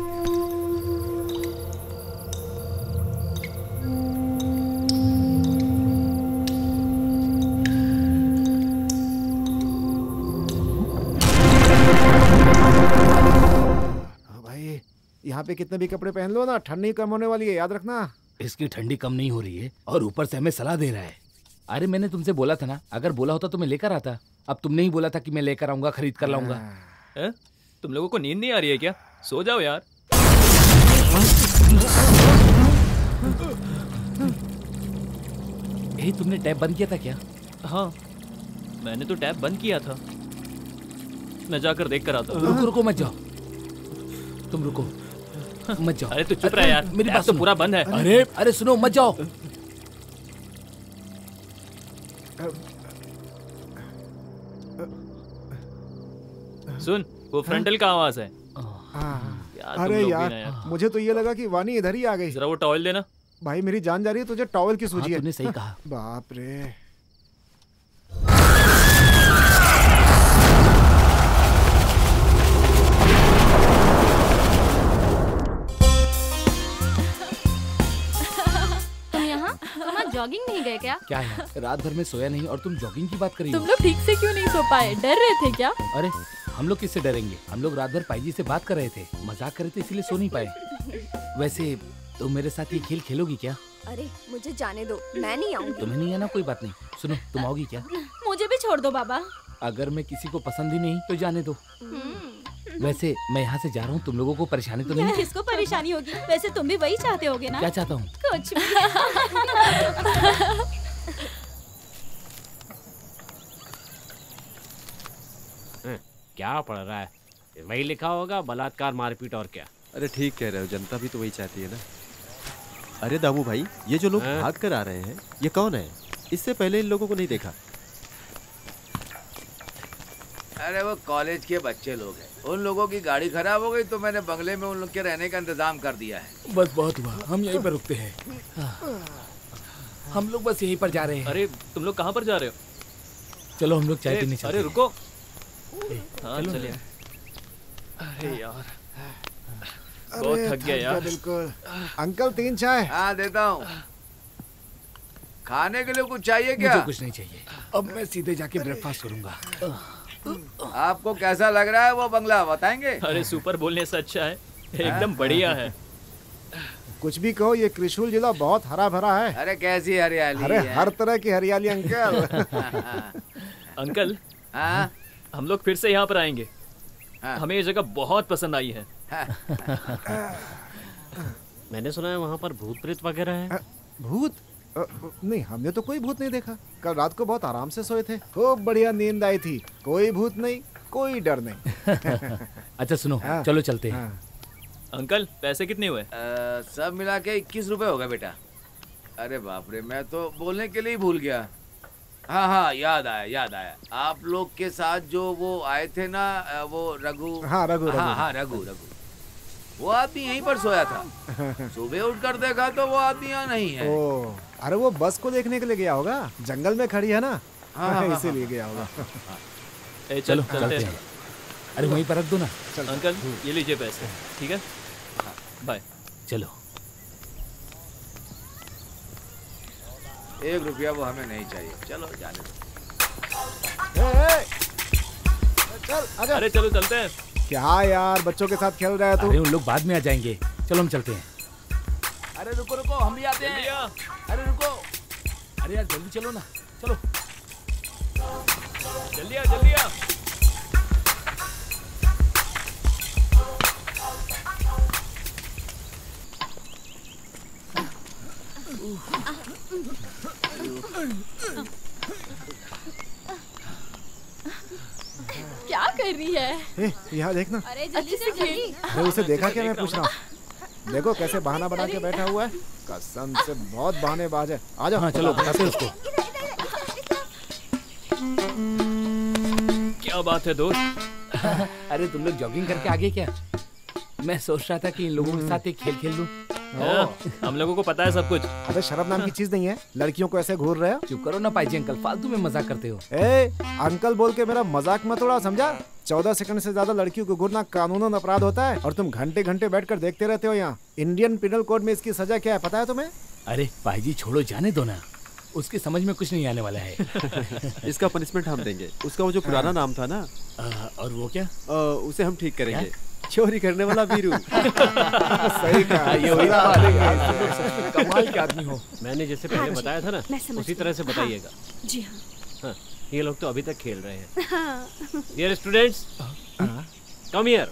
यहाँ पे कितने भी कपड़े पहन लो ना, ठंडी कम होने वाली है, याद रखना। इसकी ठंडी कम नहीं हो रही है और ऊपर से हमें सलाह दे रहा है। अरे मैंने तुमसे बोला था ना, अगर बोला होता तो मैं लेकर आता। अब तुमने ही बोला था कि मैं लेकर आऊंगा, खरीद कर लाऊंगा। तुम लोगों को नींद नहीं आ रही है क्या? सो जाओ यार। ए, तुमने टैप बंद किया था क्या? हाँ, मैंने तो टैप बंद किया था। मैं जाकर देख कर आता हूँ। रुको रुको मत जाओ, तुम रुको मत जाओ। अरे तू चुप रह यार, मेरी बात तो पूरा बंद है। अरे अरे सुनो, मत जाओ। सुन, वो फ्रंटल का आवाज है। यार, अरे यार, यार मुझे तो ये लगा कि वानी इधर ही आ गई। जरा वो टॉवल देना। भाई मेरी जान जा रही है, तुझे टॉवल की सूझी है। तूने सही कहा। बाप रे। तुम यहाँ तुम आज जॉगिंग नहीं गए क्या? क्या है, रात भर में सोया नहीं और तुम जॉगिंग की बात कर रही हो? तुम लोग ठीक से क्यों नहीं सो पाए? डर रहे थे क्या? अरे हम लोग किससे डरेंगे? हम लोग रात भर पाईजी से बात कर रहे थे, मजाक कर रहे थे, इसलिए सो नहीं पाए। वैसे तुम मेरे साथ ये खेल खेलोगी क्या? अरे मुझे जाने दो, मैं नहीं आऊंगी। तुम्हें नहीं आना कोई बात नहीं। सुनो, तुम आओगी क्या? मुझे भी छोड़ दो बाबा। अगर मैं किसी को पसंद ही नहीं तो जाने दो। वैसे मैं यहाँ से जा रहा हूँ, तुम लोगों को परेशानी तो नहीं? किसको परेशानी होगी? वैसे तुम भी वही चाहते होगे ना? क्या चाहता हूँ? कुछ भी। क्या पढ़ रहा है? वही लिखा होगा, बलात्कार मारपीट और क्या। अरे ठीक कह रहे हो, जनता भी तो वही चाहती है ना। अरे दामू भाई, ये जो लोग भाग कर आ रहे हैं, ये कौन है? इससे पहले इन लोगों को नहीं देखा। अरे वो कॉलेज के बच्चे लोग हैं, उन लोगों की गाड़ी खराब हो गई तो मैंने बंगले में उन लोग के रहने का इंतजाम कर दिया है। बस बहुत हुआ, हम यहीं पर रुकते हैं। हम लोग बस यहीं पर जा रहे हैं। अरे तुम लोग कहाँ पर जा रहे हो? चलो हम लोग चाय पीने चलते हैं। अरे रुको। हाँ चलिए। अरे यार बहुत थक गया यार। बिल्कुल। अंकल तीन चाय। हाँ देता हूँ। खाने के लिए कुछ चाहिए क्या? मुझे कुछ नहीं चाहिए, अब मैं सीधे जाके ब्रेकफास्ट करूंगा। आपको कैसा लग रहा है वो बंगला, बताएंगे? अरे सुपर बोलने से अच्छा है, एकदम बढ़िया है। कुछ भी कहो, ये त्रिशूल जिला बहुत हरा भरा है। अरे कैसी हरियाली? अरे हर तरह की हरियाली अंकल। अंकल, हाँ? हम लोग फिर से यहाँ पर आएंगे। हाँ? हमें ये जगह बहुत पसंद आई है। मैंने सुना है वहाँ पर भूत प्रेत वगैरह है। भूत? नहीं, हमने तो कोई भूत नहीं देखा। कल रात को बहुत आराम से सोए थे, खूब बढ़िया नींद आई थी। कोई भूत नहीं, कोई डर नहीं। अच्छा सुनो, हाँ, चलो चलते हैं। हाँ। अंकल पैसे कितने हुए? आ, सब मिला के इक्कीस रुपए हो गए बेटा। अरे बाप रे, मैं तो बोलने के लिए ही भूल गया। हाँ हाँ याद आया याद आया, आप लोग के साथ जो वो आए थे ना, वो रघु। हाँ रघु रघु हाँ हाँ रघु रघु वो आदमी यहीं पर सोया था। सुबह उठकर देखा तो वो आदमी यहाँ नहीं है। ओ, अरे वो बस को देखने के लिए गया होगा, जंगल में खड़ी है ना। हाँ, हाँ, इसीलिए गया होगा। ए, चलो चलते हैं। अरे वहीं पर रख दो ना। अंकल ये लीजिए पैसे, ठीक है? बाय। चलो। एक रुपया वो हमें नहीं चाहिए, चलो जाने दो। ए, ए, चल आजा। अरे चलो चलते हैं। क्या यार, बच्चों के साथ खेल रहा है तू? अरे उन लोग बाद में आ जाएंगे, चलो हम चलते हैं। अरे रुको रुको, हम भी आते हैं। अरे रुको, अरे यार जल्दी चलो ना, चलो जल्दी आ जल्दी आ। क्या कर रही है? ए, यहाँ देखना। अरे जल्दी से जल्दी। अरे उसे देखा क्या? मैं पूछ रहा हूँ। देखो कैसे बहाना बना के बैठा हुआ है। कसम से बहुत बहानेबाज है। आ जाओ। हाँ चलो बताते हैं उसको। क्या बात है दोस्त? अरे तुम लोग जॉगिंग करके आगे क्या? मैं सोच रहा था कि इन लोगों के साथ एक खेल खेल लूं। हम लोगों को पता है सब कुछ। अबे शर्म नाम की चीज नहीं है, लड़कियों को ऐसे घूर रहे हो। चुप करो ना पाईजी अंकल, फालतू में मजाक करते हो। ए, अंकल बोल के मेरा मजाक मत उड़ा, समझा? चौदह सेकंड से ज्यादा लड़कियों को घूरना कानूनन अपराध होता है और तुम घंटे घंटे बैठकर देखते रहते हो। यहाँ इंडियन पिनल कोड में इसकी सजा क्या है पता है तुम्हें? अरे पाईजी छोड़ो, जाने दो ना, उसकी समझ में कुछ नहीं आने वाला है। इसका पनिशमेंट हम देंगे। उसका वो जो पुराना नाम था ना, आ, और वो क्या? आ, उसे हम ठीक करेंगे। चोरी करने वाला वीरू। सही कहा। ये वही बात है यार, तुम लोग सच में कमाल के आदमी हो। मैंने जैसे पहले हाँ, बताया था ना, मैं समझ उसी गई। तरह से हाँ, बताइएगा। जी हाँ। हाँ, ये लोग तो अभी तक खेल रहे हैं। हाँ। Dear students, come here.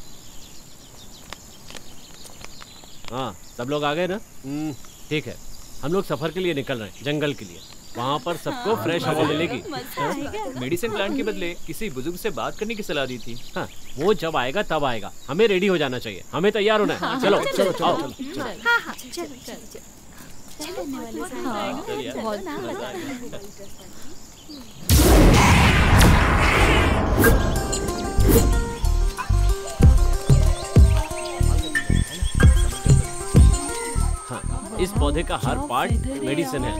हाँ, सब लोग आ गए ना? हम्म, ठीक है। हम लोग सफर के लिए निकल रहे हैं, जंगल के लिए। वहाँ पर सबको फ्रेश हवा मिलेगी। मेडिसिन प्लांट के बदले किसी बुजुर्ग से बात करने की सलाह दी थी। हाँ, वो जब आएगा तब आएगा। हमें रेडी हो जाना चाहिए, हमें तैयार होना है। हाँ, चलो चलो, चलो चलो, आओ। चलो, हाँ हाँ चलो चलो हाँ, इस पौधे का हर पार्ट मेडिसिन है।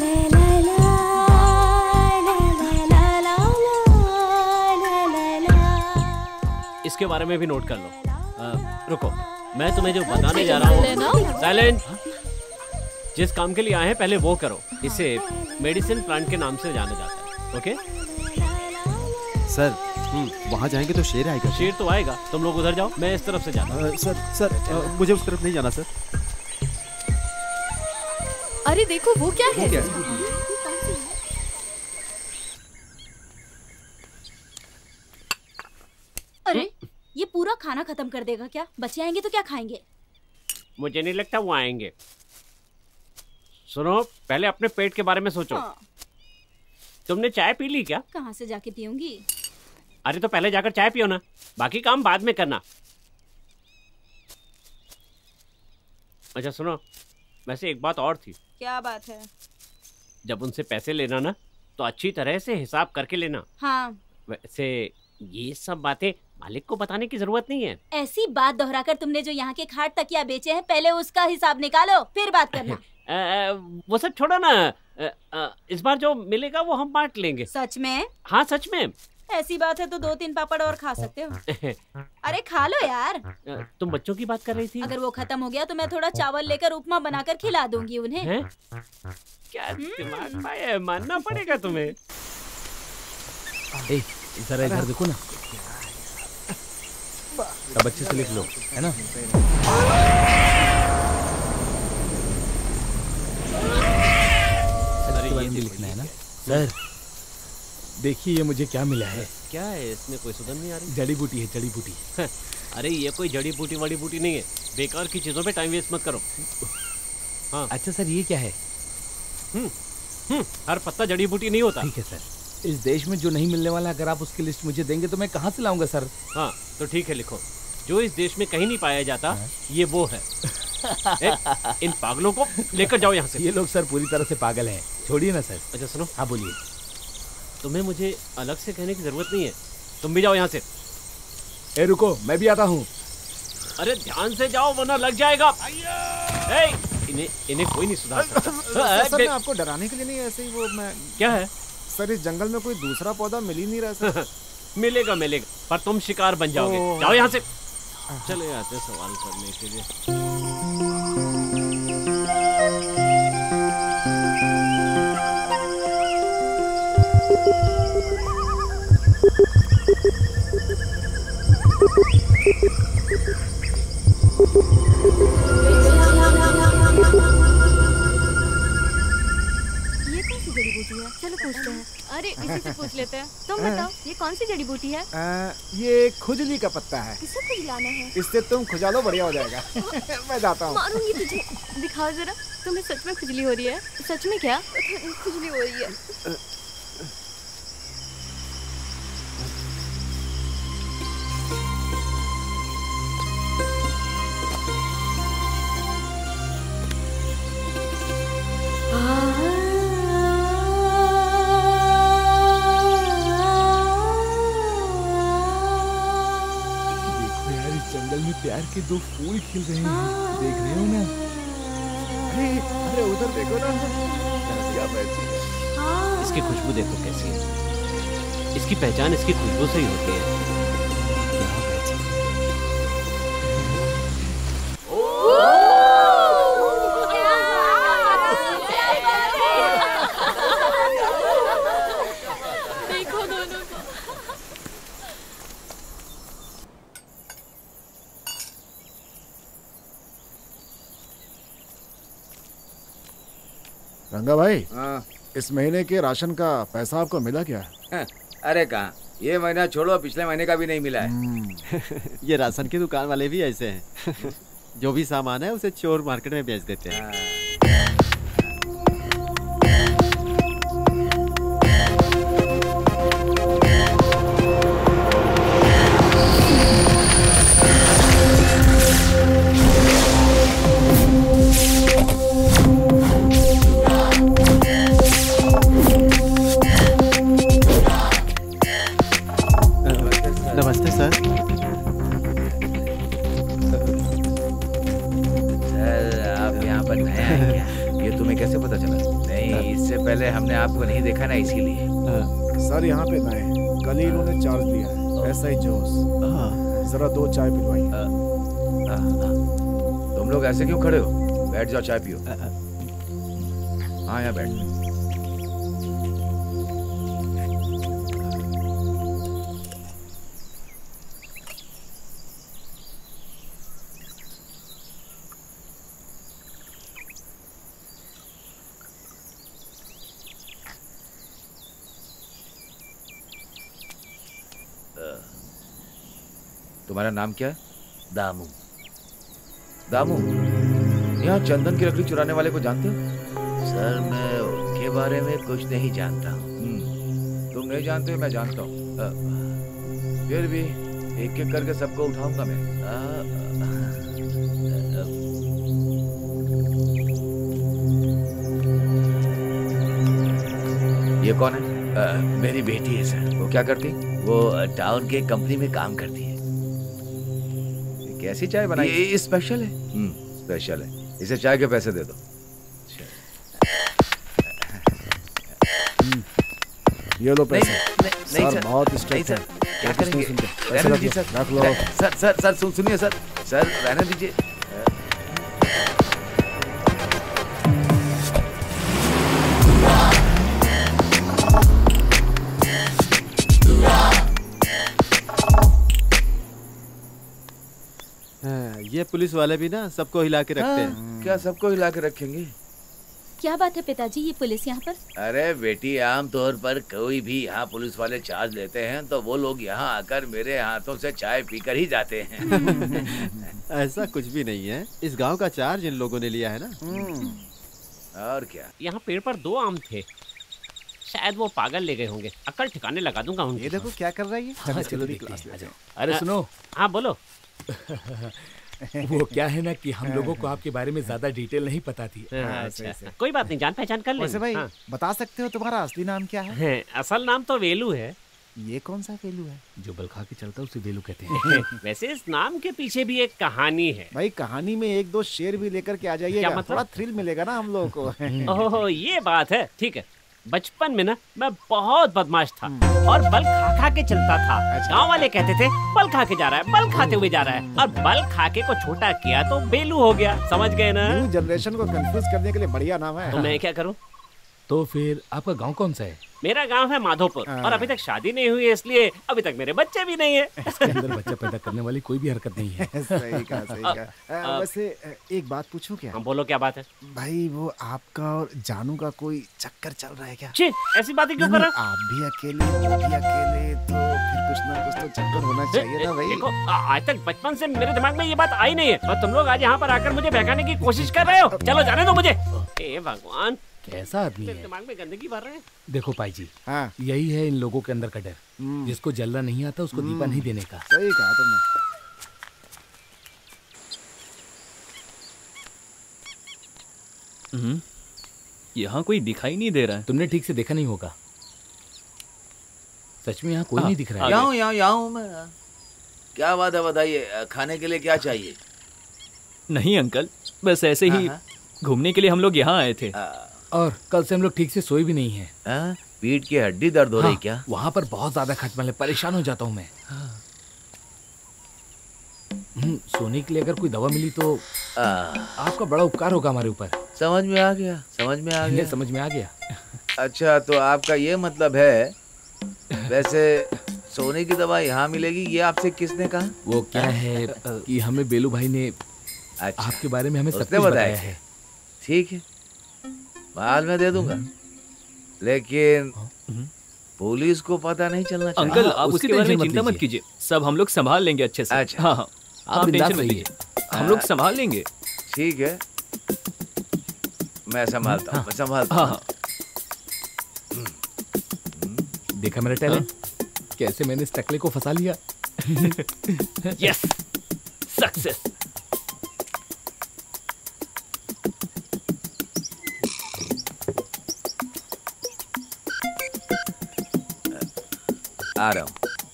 इसके बारे में भी नोट कर लो। आ, रुको, मैं तुम्हें जो बताने जा रहा हूँ। साइलेंट। जिस काम के लिए आए हैं पहले वो करो। इसे मेडिसिन प्लांट के नाम से जाना जाता है। ओके सर, वहाँ जाएंगे तो शेर आएगा। शेर तो आएगा, तुम लोग उधर जाओ, मैं इस तरफ से जाता हूँ। सर सर आ, मुझे उस तरफ नहीं जाना सर। अरे देखो वो क्या है? अरे ये पूरा खाना खत्म कर देगा क्या? बच्चे आएंगे तो क्या खाएंगे? मुझे नहीं लगता वो आएंगे। सुनो, पहले अपने पेट के बारे में सोचो। हाँ। तुमने चाय पी ली क्या? कहाँ से जाके पीऊंगी? अरे तो पहले जाकर चाय पियो ना, बाकी काम बाद में करना। अच्छा सुनो, वैसे एक बात और थी। क्या बात है? जब उनसे पैसे लेना ना तो अच्छी तरह से हिसाब करके लेना। हाँ। वैसे ये सब बातें मालिक को बताने की जरूरत नहीं है। ऐसी बात दोहराकर तुमने जो यहाँ के खाट तकिया बेचे हैं, पहले उसका हिसाब निकालो फिर बात करना। आ, आ, वो सब छोड़ो ना। आ, आ, इस बार जो मिलेगा वो हम बांट लेंगे। सच में? हाँ सच में। ऐसी बात है तो दो तीन पापड़ और खा सकते हो। अरे खा लो यार। तुम बच्चों की बात कर रही थी। अगर वो खत्म हो गया तो मैं थोड़ा चावल लेकर उपमा बनाकर खिला दूंगी उन्हें। हैं? क्या दिमाग पाया है, मानना पड़ेगा तुम्हें। ए, जरा इधर देखो ना। अब अच्छे से लिख लो, है ना? सर के बारे में लिखना है ना? सर देखिए ये मुझे क्या मिला है। क्या है इसमें? कोई सुगंध नहीं आ रही। जड़ी बूटी है, जड़ी बूटी। अरे ये कोई जड़ी बूटी वाड़ी बूटी नहीं है। बेकार की चीजों पे टाइम वेस्ट मत करो। हाँ। अच्छा सर ये क्या है? हम्म हम्म हर पत्ता जड़ी बूटी नहीं होता। ठीक है सर। इस देश में जो नहीं मिलने वाला अगर आप उसकी लिस्ट मुझे देंगे तो मैं कहाँ से लाऊंगा सर? हाँ तो ठीक है, लिखो। जो इस देश में कहीं नहीं पाया जाता हाँ? ये वो है। ए, इन पागलों को लेकर जाओ यहाँ से। ये लोग सर पूरी तरह से पागल हैं। छोड़िए ना सर। अच्छा सुनो। हाँ बोलिए। तुम्हें मुझे अलग से कहने की जरूरत नहीं है, तुम भी जाओ यहाँ से। ए रुको, मैं भी आता हूँ। अरे ध्यान से जाओ वरना लग जाएगा। ए, इन्हें इन्हें कोई नहीं सुधार सकता। सर, सर मैं आपको डराने के लिए नहीं, ऐसे ही वो मैं। क्या है सर? इस जंगल में कोई दूसरा पौधा मिल ही नहीं रहा सर। मिलेगा मिलेगा, पर तुम शिकार बन जाओगे। जाओ यहाँ से। चले आते सवाल करने के लिए। ये कौन सी जड़ी बूटी है? चलो पूछते हैं। अरे इसी से पूछ लेते हैं। तुम बताओ ये कौन सी जड़ी बूटी है? आ, ये खुजली का पत्ता है। किसे खुजलाना है? इससे तुम खुजा लो, बढ़िया हो जाएगा। मैं जाता हूँ। मारूंगी तुझे। दिखाओ जरा, तुम्हें सच में खुजली हो रही है? सच में क्या? खुजली हो रही है। प्यार के दो फूल खिल रहे हैं, देख रहे हो ना? अरे अरे उधर देखो ना, क्या बैठी है। इसकी खुशबू देखो कैसी है। इसकी पहचान इसकी खुशबू से ही होती है। रंगा भाई, हाँ। इस महीने के राशन का पैसा आपको मिला क्या? अरे कहाँ, ये महीना छोड़ो, पिछले महीने का भी नहीं मिला है। ये राशन की दुकान वाले भी ऐसे हैं। जो भी सामान है उसे चोर मार्केट में बेच देते हैं। नमस्ते सर। सर आप यहाँ पर नया हैं क्या? ये तुम्हें कैसे पता चला? नहीं, इससे पहले हमने आपको नहीं देखा ना, इसीलिए। सर यहाँ पे नए, कल ही इन्होंने चार्ज दिया है। ऐसा ही जोश। जरा दो चाय पिलवाइए। तुम लोग ऐसे क्यों खड़े हो? बैठ जाओ, चाय पियो। हाँ यहाँ बैठ। तुम्हारा नाम क्या है? दामू। दामू, यहाँ चंदन की लकड़ी चुराने वाले को जानते हो? सर मैं उनके बारे में कुछ नहीं जानता हूँ। तुम नहीं जानते, मैं जानता हूँ। फिर भी एक एक करके सबको उठाऊंगा मैं। आ, ये कौन है? आ, मेरी बेटी है सर। वो क्या करती? वो टाउन के कंपनी में काम करती है। कैसी चाय बनाई? ये स्पेशल है। हम्म, स्पेशल है। इसे चाय के पैसे दे दो। ये लो पैसे। नहीं, नहीं, सर, सर बहुत स्ट्रिक्ट है। क्या करेंगे? पैसे रहने रख दीजिए लो, सर। रख लो। सर सर सर सुन सुनिए सर। सर रहने दीजिए। ये पुलिस वाले भी ना सबको हिला के रखते हैं। हाँ, क्या सबको हिला के रखेंगे? क्या बात है पिताजी, ये पुलिस यहाँ पर? अरे बेटी, आम तौर पर कोई भी यहाँ पुलिस वाले चार्ज लेते हैं तो वो लोग यहाँ आकर मेरे हाथों से चाय पीकर ही जाते हैं। ऐसा कुछ भी नहीं है। इस गांव का चार्ज इन लोगों ने लिया है ना। और क्या? यहाँ पेड़ पर दो आम थे, शायद वो पागल ले गए होंगे। अकल ठिकाने लगा दूंगा उनकी। ये देखो क्या कर रहा है ये। हाँ, चलो चलो क्लास ले जाओ। अरे सुनो। हाँ बोलो। वो क्या है ना कि हम लोगों को आपके बारे में ज्यादा डिटेल नहीं पता थी। हाँ, अच्छा, कोई बात नहीं, जान पहचान कर लेंगे। वैसे भाई हाँ। बता सकते हो तुम्हारा असली नाम क्या है? है, असल नाम तो वेलू है। ये कौन सा वेलू है? जो बल खा के चलता है उसे वेलू कहते हैं। वैसे इस नाम के पीछे भी एक कहानी है। भाई कहानी में एक दो शेर भी लेकर के आ जाइएगा, क्या मतलब? थोड़ा थ्रिल मिलेगा ना हम लोगों को। ओहो, ये बात है। ठीक है। बचपन में ना मैं बहुत बदमाश था और बल खा खा के चलता था। गांव वाले कहते थे बल खा के जा रहा है, बल खाते हुए जा रहा है, और बल खा के को छोटा किया तो बेलू हो गया। समझ गए ना? न्यू जनरेशन को कंफ्यूज करने के लिए बढ़िया नाम है। तो मैं क्या करूं? तो फिर आपका गांव कौन सा है? मेरा गांव है माधोपुर, और अभी तक शादी नहीं हुई है, इसलिए अभी तक मेरे बच्चे भी नहीं है। इसके अंदर बच्चा पैदा करने वाली कोई भी हरकत नहीं है। सही कहा, सही कहा। वैसे एक बात पूछूं क्या? हाँ बोलो, क्या बात है? भाई वो आपका और जानू का कोई चक्कर चल रहा है क्या? छी, ऐसी बातें क्यों कर रहे हो? आप भी अकेले, वो भी अकेले, तो फिर कुछ ना कुछ तो चक्कर होना चाहिए ना भाई। देखो, आज तक बचपन से मेरे दिमाग में ये बात आई नहीं है, और तुम लोग आज यहाँ पर आकर मुझे बहकाने की कोशिश कर रहे हो। चलो जाने दो मुझे। ए भगवान, कैसा आदमी है? दिमाग में गंदगी भर रहे हैं। देखो पाई जी, हाँ। यही है इन लोगों के अंदर का डर। जिसको जलना नहीं आता उसको दीपा नहीं देने का। सही कहा तुमने। हम्म, यहाँ कोई दिखाई नहीं दे रहा है। तुमने ठीक से देखा नहीं होगा। सच में यहाँ कोई नहीं दिख रहा है। यहाँ यहाँ यहाँ हूँ मैं। क्या बात है, बताइए, खाने के लिए क्या चाहिए? नहीं अंकल, बस ऐसे ही घूमने के लिए हम लोग यहाँ आए थे। और कल से हम लोग ठीक से सोए भी नहीं है। हाँ? पीठ की हड्डी दर्द हो हाँ, रही क्या? वहाँ पर बहुत ज्यादा खटमल है, परेशान हो जाता हूँ मैं। हाँ। सोने के लिए अगर कोई दवा मिली तो आ, आपका बड़ा उपकार होगा हमारे ऊपर। समझ में आ गया, समझ में आ गया, समझ में आ गया। अच्छा, तो आपका ये मतलब है, वैसे सोने की दवा यहाँ मिलेगी, ये आपसे किसने कहा? वो क्या है कि हमें बेलू भाई ने अच्छा, आपके बारे में हमें सब कुछ बताया बताया है। ठीक है, माल मैं दे दूंगा, लेकिन पुलिस को पता नहीं चलना चाहिए। अंकल आप उसके बारे में चिंता मत कीजिए, सब हम लोग संभाल लेंगे अच्छे से। अच्छा। हाँ हाँ आप टेंशन मत लीजिए, हम लोग संभाल लेंगे। ठीक है, मैं संभालता हूँ, मैं संभालता हाँ हूँ। देखा मेरा टैलेंट, कैसे मैंने इस टकले को फंसा लिया। Yes, success. आ रहा हूँ।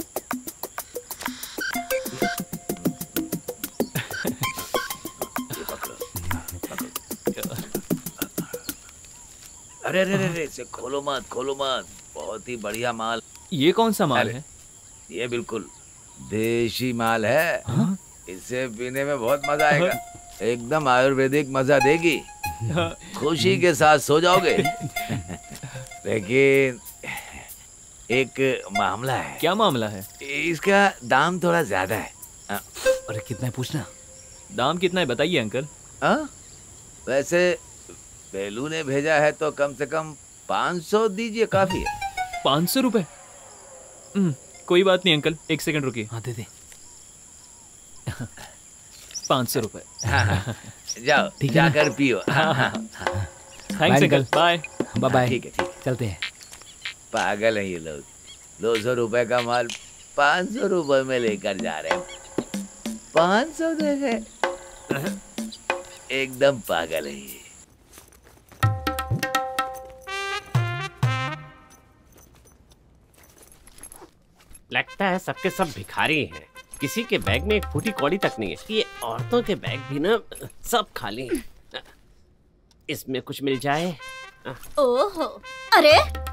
अरे अरे अरे इसे खोलो मत, खोलो मत, बहुत ही बढ़िया माल। ये कौन सा माल है? ये बिल्कुल देशी माल है। हाँ? इसे पीने में बहुत मजा आएगा, एकदम आयुर्वेदिक मजा देगी, खुशी के साथ सो जाओगे। लेकिन एक मामला है। क्या मामला है? इसका दाम थोड़ा ज्यादा है। अरे कितना है पूछना? दाम कितना है बताइए अंकल। आ? वैसे बेलू ने भेजा है तो कम से कम पाँच सौ दीजिए, काफी है। पाँच सौ रुपए? कोई बात नहीं अंकल, एक सेकंड रुकिए। हाँ दे दे। पाँच सौ रुपए। हाँ, जाओ जाकर पियो। Thanks uncle, bye bye bye. ठीक है ठीक है, चलते हैं। पागल हैं ये लोग, दो सौ रुपए का माल पाँच सौ रुपए में लेकर जा रहे हैं। पाँच सौ दे गए, एकदम पागल है ये। लगता है सबके सब भिखारी हैं, किसी के बैग में एक फूटी कौड़ी तक नहीं है। ये औरतों के बैग भी ना सब खाली हैं। इसमें कुछ मिल जाए। ओहो, अरे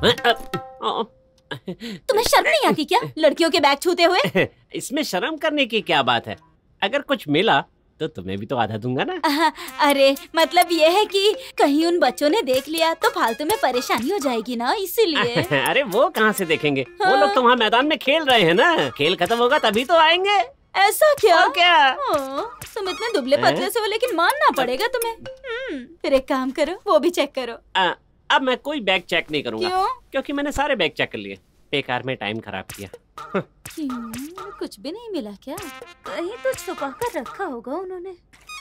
तुम्हें शर्म नहीं आती क्या लड़कियों के बैग छूते हुए? इसमें शर्म करने की क्या बात है, अगर कुछ मिला तो तुम्हें भी तो आधा दूंगा ना। आ, अरे मतलब ये है कि कहीं उन बच्चों ने देख लिया तो फालतू में परेशानी हो जाएगी ना, इसीलिए। अरे वो कहाँ से देखेंगे, हाँ? वो लोग तो वहाँ मैदान में खेल रहे हैं ना, खेल खत्म होगा तभी तो आएंगे। ऐसा क्या? और क्या? ओ, तुम इतने दुबले पतले से हो, लेकिन मानना पड़ेगा तुम्हें। फिर एक काम करो, वो भी चेक करो। आ, अब मैं कोई बैग चेक नहीं करूँगा। क्यों? क्योंकि मैंने सारे बैग चेक कर लिए, बेकार में टाइम खराब किया। कुछ भी नहीं मिला क्या? कहीं तो छुपा कर रखा होगा उन्होंने।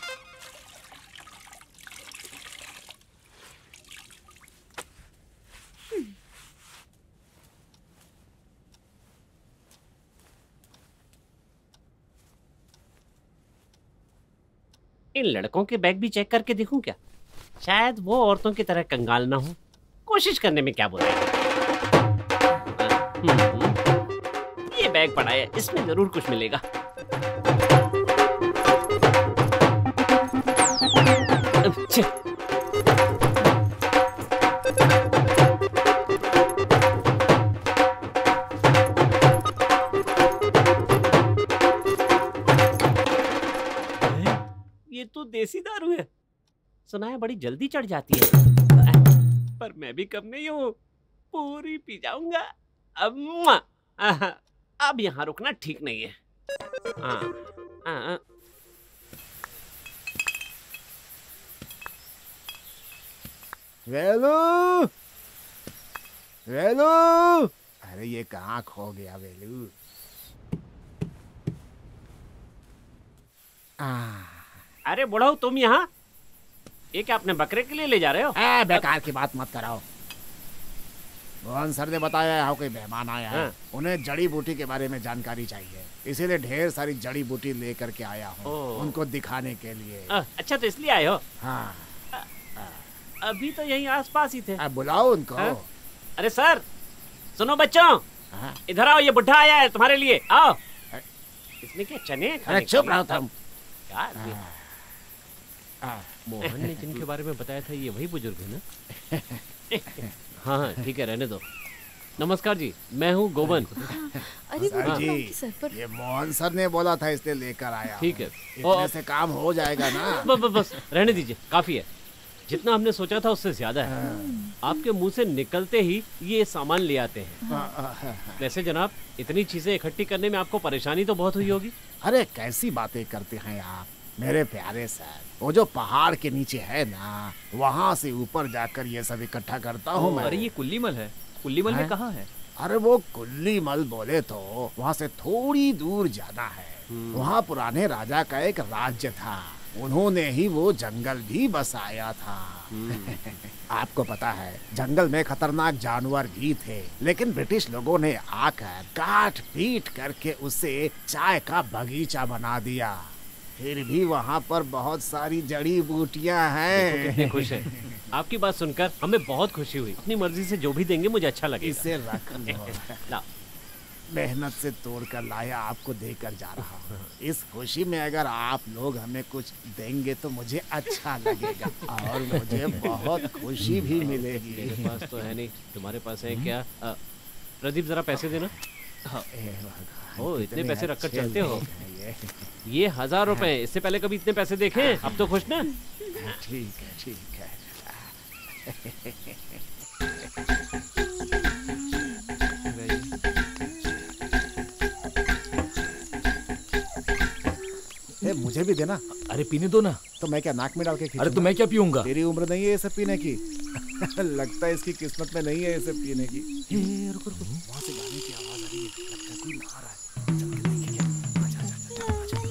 इन लड़कों के बैग भी चेक करके देखूं क्या, शायद वो औरतों की तरह कंगाल ना हो। कोशिश करने में क्या बुराई है। ये बैग पड़ा है, इसमें जरूर कुछ मिलेगा। ये तो देसी दारू है, सुना है बड़ी जल्दी चढ़ जाती है, पर मैं भी कम नहीं हूँ, पूरी पी जाऊंगा। अब अब यहाँ रुकना ठीक नहीं है। आ, आ, आ, वेलू, वेलू, अरे ये कहाँ खो गया वेलू? अरे बुढ़ाऊ तुम यहाँ, ये क्या अपने बकरे के लिए ले जा रहे हो? ए, बेकार की बात मत कराओ। मोहन सर ने बताया यहाँ कोई मेहमान आया है, उन्हें जड़ी बूटी के बारे में जानकारी चाहिए, इसीलिए ढेर सारी जड़ी बूटी लेकर के आया हूँ उनको दिखाने के लिए। आ, अच्छा तो इसलिए आए हो? हाँ। आ, अभी तो यहीं आसपास ही थे। आ, बुलाओ उनको। आ? अरे सर सुनो बच्चों, इधर आओ, ये बुढ़ा आया है तुम्हारे लिए, आओ। इसने क्या चने खाने? अरे चुप रहो तुम। मोहन ने जिनके बारे में बताया था ये वही बुजुर्ग है ना? हाँ हाँ ठीक है, रहने दो। नमस्कार जी, मैं हूँ गोवन। अरे सर जी, सर पर... ये मोहन सर ने बोला था इसलिए लेकर आया। ठीक है, इतने से काम हो जाएगा ना? बस बस बस रहने दीजिए, काफी है। जितना हमने सोचा था उससे ज्यादा है। आपके मुंह से निकलते ही ये सामान ले आते हैं। वैसे जनाब, इतनी चीजें इकट्ठी करने में आपको परेशानी तो बहुत हुई होगी। अरे कैसी बातें करते हैं आप, मेरे प्यारे सर, वो जो पहाड़ के नीचे है ना, वहाँ से ऊपर जाकर ये सब इकट्ठा करता हूँ मैं। अरे ये कुल्लीमल है। कुल्लीमल में कहाँ है? अरे वो कुल्लीमल बोले तो वहाँ से थोड़ी दूर जाना है। वहाँ पुराने राजा का एक राज्य था, उन्होंने ही वो जंगल भी बसाया था। आपको पता है जंगल में खतरनाक जानवर भी थे, लेकिन ब्रिटिश लोगों ने आकर काट पीट करके उसे चाय का बगीचा बना दिया। फिर भी वहाँ पर बहुत सारी जड़ी बूटियाँ हैं। कितने खुश है। आपकी बात सुनकर हमें बहुत खुशी हुई। अपनी मर्जी से जो भी देंगे मुझे अच्छा लगेगा। इसे रख लो। मेहनत से तोड़ कर लाया, आपको देकर जा रहा हूँ। इस खुशी में अगर आप लोग हमें कुछ देंगे तो मुझे अच्छा लगेगा और मुझे बहुत खुशी भी मिलेगी। मेरे पास तो है नहीं, तुम्हारे पास है क्या? प्रदीप जरा पैसे देना। हाँ। ओ, इतने पैसे रखकर चलते हो? ये हजार रुपए, इससे पहले कभी इतने पैसे देखे? अब तो खुश ना? ठीक है ठीक है। ए, मुझे भी देना। अरे पीने दो ना। तो मैं क्या नाक में डाल के? अरे तो मैं क्या पीऊंगा? तेरी उम्र नहीं है ये सब पीने की। लगता है इसकी किस्मत में नहीं है ये सब पीने की। ए, रुको रुको। वहाँ से गाने की आवाज आ रही है, लगता है कोई नहा रहा है। चल के देखेंगे। आजा आजा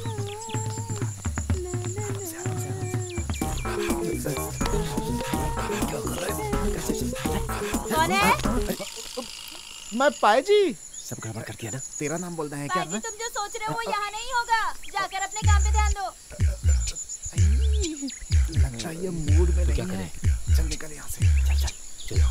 आजा। कौन है? मैं पाए जी। सब गड़बड़ कर दिया ना? तेरा नाम बोलना है क्या? तुम जो सोच रहे हो वो यहाँ नहीं होगा, जाकर अपने काम पे ध्यान दो। लगता है ये मूड में नहीं है। चल निकल यहाँ से। चल चल चलो।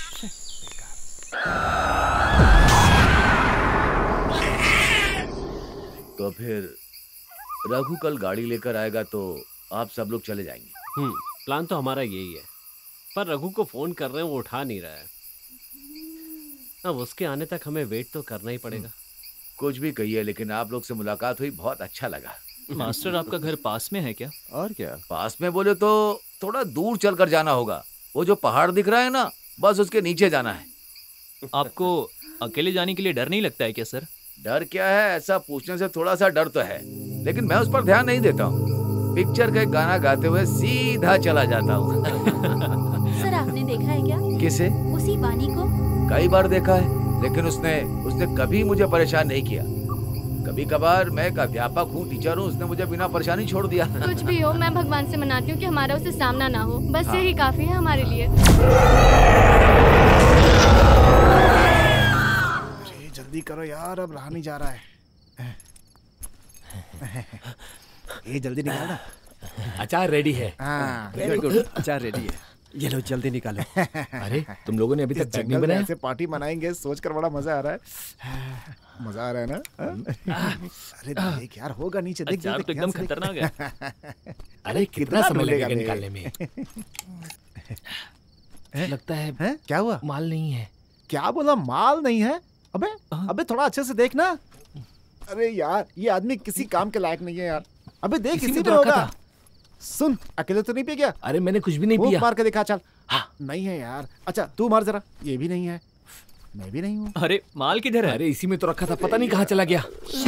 तो फिर रघु कल गाड़ी लेकर आएगा तो आप सब लोग चले जाएंगे। हम्म, प्लान तो हमारा यही है, पर रघु को फोन कर रहे हैं, वो उठा नहीं रहा है। अब उसके आने तक हमें वेट तो करना ही पड़ेगा। कुछ भी कहिए, लेकिन आप लोग से मुलाकात हुई, बहुत अच्छा लगा। मास्टर आपका घर पास में है क्या? और क्या? पास में बोले तो थोड़ा दूर चलकर जाना होगा। वो जो पहाड़ दिख रहा है ना, बस उसके नीचे जाना है। आपको अकेले जाने के लिए डर नहीं लगता है क्या सर? डर क्या है, ऐसा पूछने से थोड़ा सा डर तो है, लेकिन मैं उस पर ध्यान नहीं देता हूँ। पिक्चर का एक गाना गाते हुए सीधा चला जाता हूँ। सर आपने देखा है क्या? किसे? उसी वानी को। कई बार देखा है, लेकिन उसने उसने कभी मुझे परेशान नहीं किया। कभी कभार मैं एक अध्यापक हूँ, टीचर हूँ, उसने मुझे बिना परेशानी छोड़ दिया। कुछ भी हो, मैं भगवान से मनाती हूँ कि हमारा उसे सामना ना हो, बस हाँ। यही काफी है हमारे लिए। जल्दी करो यार, अब रहा नहीं जा रहा है। ये जल्दी निकाल ना। अचार रेडी है। हाँ, वेरी गुड, अचार रेडी है। ये लो जल्दी निकालो। अरे तुम लोगों ने अभी तक चटनी बनाया? ऐसे पार्टी मनाएंगे सोचकर बड़ा मजा आ रहा है। मजा आ रहा है ना? अरे देख यार, होगा नीचे, देख अचार देख, तो एकदम खतरनाक है। अरे कितना समय लगेगा निकालने में? लगता है, है? क्या हुआ? माल नहीं है। क्या बोला? माल नहीं है? अबे अबे थोड़ा अच्छे से देख ना। अरे यार, ये आदमी किसी काम के लायक नहीं है यार। अबे देख, इसी इसी में पे तो रखा होगा। था। सुन, अकेले तो नहीं पी गया? अरे मैंने कुछ भी नहीं फूंक पिया। मार के दिखा, चल। हाँ, नहीं है यार। अच्छा तू मार जरा। ये भी नहीं है, मैं भी नहीं हूँ। अरे माल किधर है? अरे इसी में तो रखा था, पता नहीं कहाँ चला गया।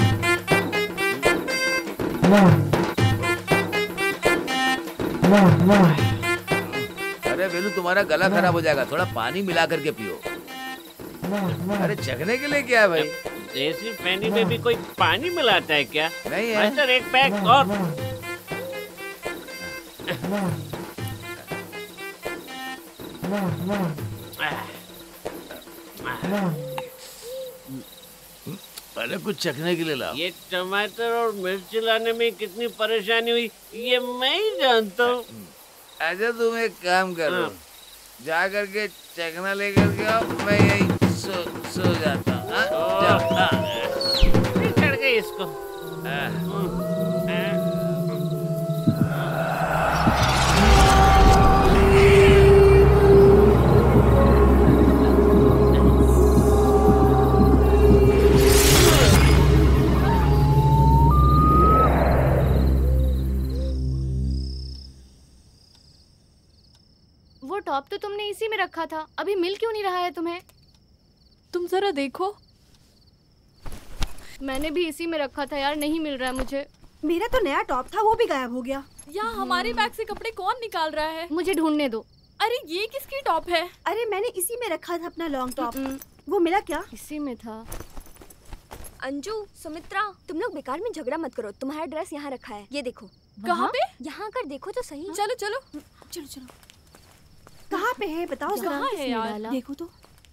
अरे वेलू, तुम्हारा गला खराब हो जाएगा, थोड़ा पानी मिला करके पियो। अरे चखने के लिए क्या है भाई? ऐसी पैनी में भी कोई पानी मिलाता है क्या? नहीं है। मास्टर एक पैक और। अरे कुछ चखने के लिए ला। ये टमाटर और मिर्च लाने में कितनी परेशानी हुई ये मैं ही जानता हूँ। अच्छा तुम एक काम करो, जा करके चखना लेकर के आओ, मैं यही सो सो जाता हूँ। चढ़ गई इसको। वो टॉप तो तुमने इसी में रखा था, अभी मिल क्यों नहीं रहा है तुम्हें? तुम जरा देखो। मैंने भी इसी में रखा था यार, नहीं मिल रहा है मुझे। मेरा तो नया टॉप था, वो भी गायब हो गया। यहाँ हमारे बैग से कपड़े कौन निकाल रहा है? मुझे ढूंढने दो। अरे ये किसकी टॉप है? अरे मैंने इसी में रखा था अपना लॉन्ग टॉप। वो मिला क्या? इसी में था। अंजू, सुमित्रा, तुम लोग बेकार में झगड़ा मत करो। तुम्हारा ड्रेस यहाँ रखा है, ये देखो। कहाँ पे? यहाँ कर देखो तो सही। चलो चलो चलो चलो। कहाँ पे है बताओ जरा। कहाँ है यार? देखो तो।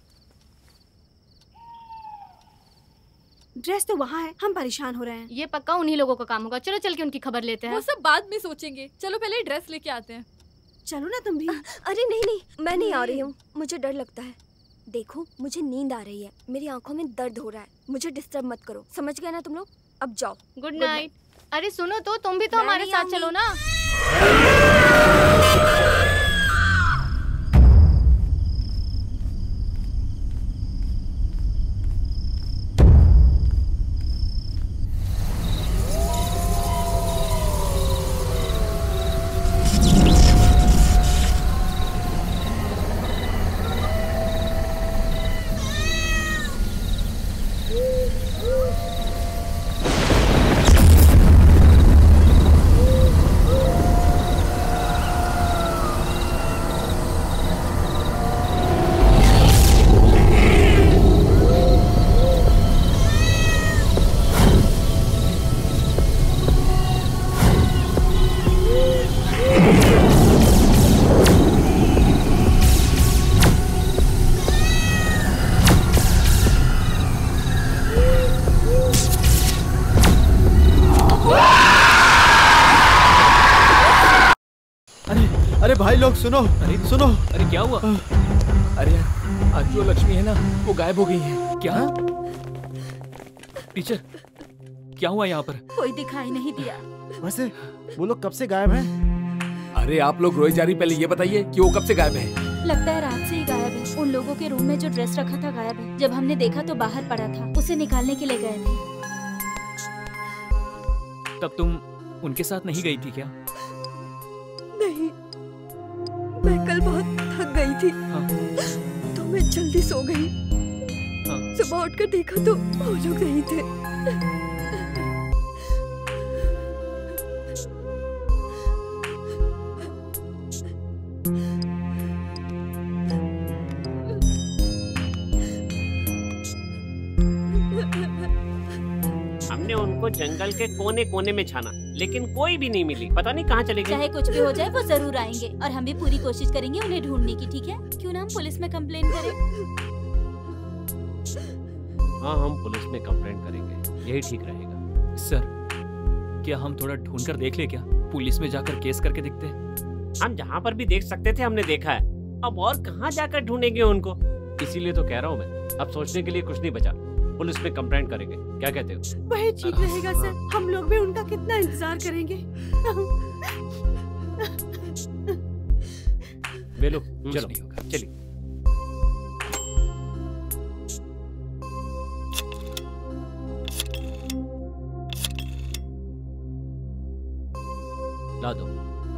ड्रेस तो वहाँ है, हम परेशान हो रहे हैं। ये पक्का उन्हीं लोगों का काम होगा। चलो चल के उनकी खबर लेते हैं। वो सब बाद में सोचेंगे। चलो पहले ड्रेस लेके आते हैं। चलो ना तुम भी। अरे नहीं नहीं, मैं नहीं आ रही हूँ, मुझे डर लगता है। देखो मुझे नींद आ रही है, मेरी आंखों में दर्द हो रहा है, मुझे डिस्टर्ब मत करो, समझ गए ना तुम लोग? अब जाओ। Good night. अरे सुनो तो, तुम भी तो हमारे साथ चलो ना। अरे भाई लोग सुनो, अरे सुनो। अरे क्या हुआ? अरे अंजू और लक्ष्मी है ना, वो गायब हो गई है। क्या? टीचर क्या हुआ यहाँ पर? कोई दिखाई नहीं दिया। वैसे वो लोग कब से गायब हैं? अरे आप लोग रोई जा रही, पहले ये बताइए कि वो कब से गायब है? लगता है रात से ही गायब है। उन लोगों के रूम में जो ड्रेस रखा था गायब है। जब हमने देखा तो बाहर पड़ा था, उसे निकालने के लिए गए थे। तब तुम उनके साथ नहीं गई थी क्या? नहीं, मैं कल बहुत थक गई थी। हाँ। तो मैं जल्दी सो गई। हाँ। सुबह उठकर देखा तो वो लोग नहीं थे। हमने उनको जंगल के कोने कोने में छाना, लेकिन कोई भी नहीं मिली। पता नहीं कहाँ चले गए। चाहे कुछ भी हो जाए वो जरूर आएंगे और हम भी पूरी कोशिश करेंगे उन्हें ढूंढने की। ठीक है? क्यों ना हम पुलिस में कंप्लेन करें? हाँ, हम पुलिस में कंप्लेंट करेंगे, यही ठीक रहेगा। सर, क्या हम थोड़ा ढूंढ कर देख ले क्या? पुलिस में जाकर केस करके देखते हैं। हम जहाँ पर भी देख सकते थे हमने देखा है, अब और कहाँ जाकर ढूंढेंगे उनको? इसीलिए तो कह रहा हूँ मैं, अब सोचने के लिए कुछ नहीं बचा, पुलिस में कंप्लेंट करेंगे। क्या कहते हो? वही ठीक रहेगा सर, हम लोग भी उनका कितना इंतजार करेंगे। बेलो, चलो चलिए। ला दो।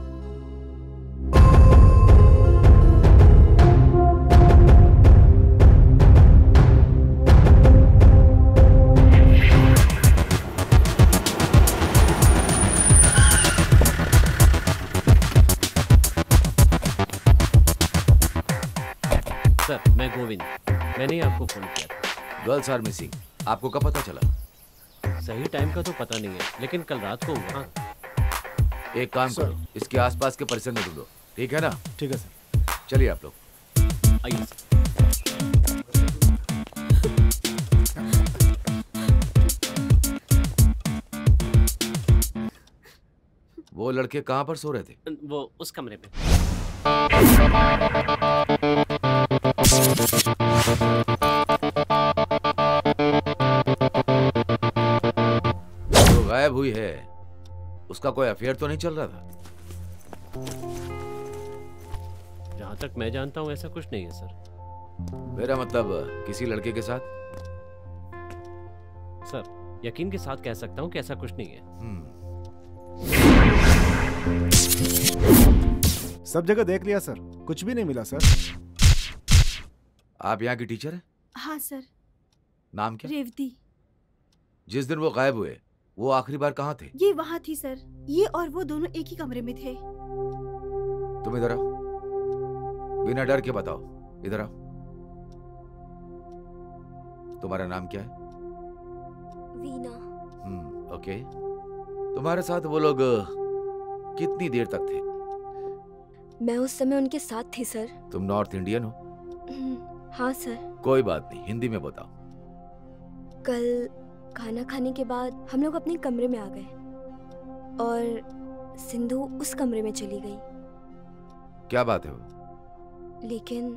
सर, मैं गोविंद, मैंने ही आपको फोन किया था। गर्ल्स आर मिसिंग, आपको कब पता चला? सही टाइम का तो पता नहीं है, लेकिन कल रात को हुआ। एक काम करो, इसके आसपास के परिसर में ढूंढो, ठीक है ना? ठीक है सर। चलिए आप लोग। आइए। वो लड़के कहाँ पर सो रहे थे? वो उस कमरे में। जो गायब हुई है उसका कोई अफेयर तो नहीं चल रहा था? जहाँ तक मैं जानता हूँ ऐसा कुछ नहीं है सर। मेरा मतलब किसी लड़के के साथ? सर, यकीन के साथ कह सकता हूँ कि ऐसा कुछ नहीं है। सब जगह देख लिया सर, कुछ भी नहीं मिला सर। आप यहाँ की टीचर हैं? हाँ सर। नाम क्या? रेवती। जिस दिन वो गायब हुए वो आखिरी बार कहाँ थे? ये वहाँ थी सर। ये और वो दोनों एक ही कमरे में थे। तुम इधर आओ, बिना डर के बताओ, इधर आओ। तुम्हारा नाम क्या है? वीना। Hmm, okay. तुम्हारे साथ वो लोग कितनी देर तक थे? मैं उस समय उनके साथ थी सर। तुम नॉर्थ इंडियन हो? हाँ सर। कोई बात नहीं, हिंदी में बताओ। कल खाना खाने के बाद हम लोग अपने कमरे में आ गए और सिंधु उस कमरे में चली गई। क्या बात है वो? लेकिन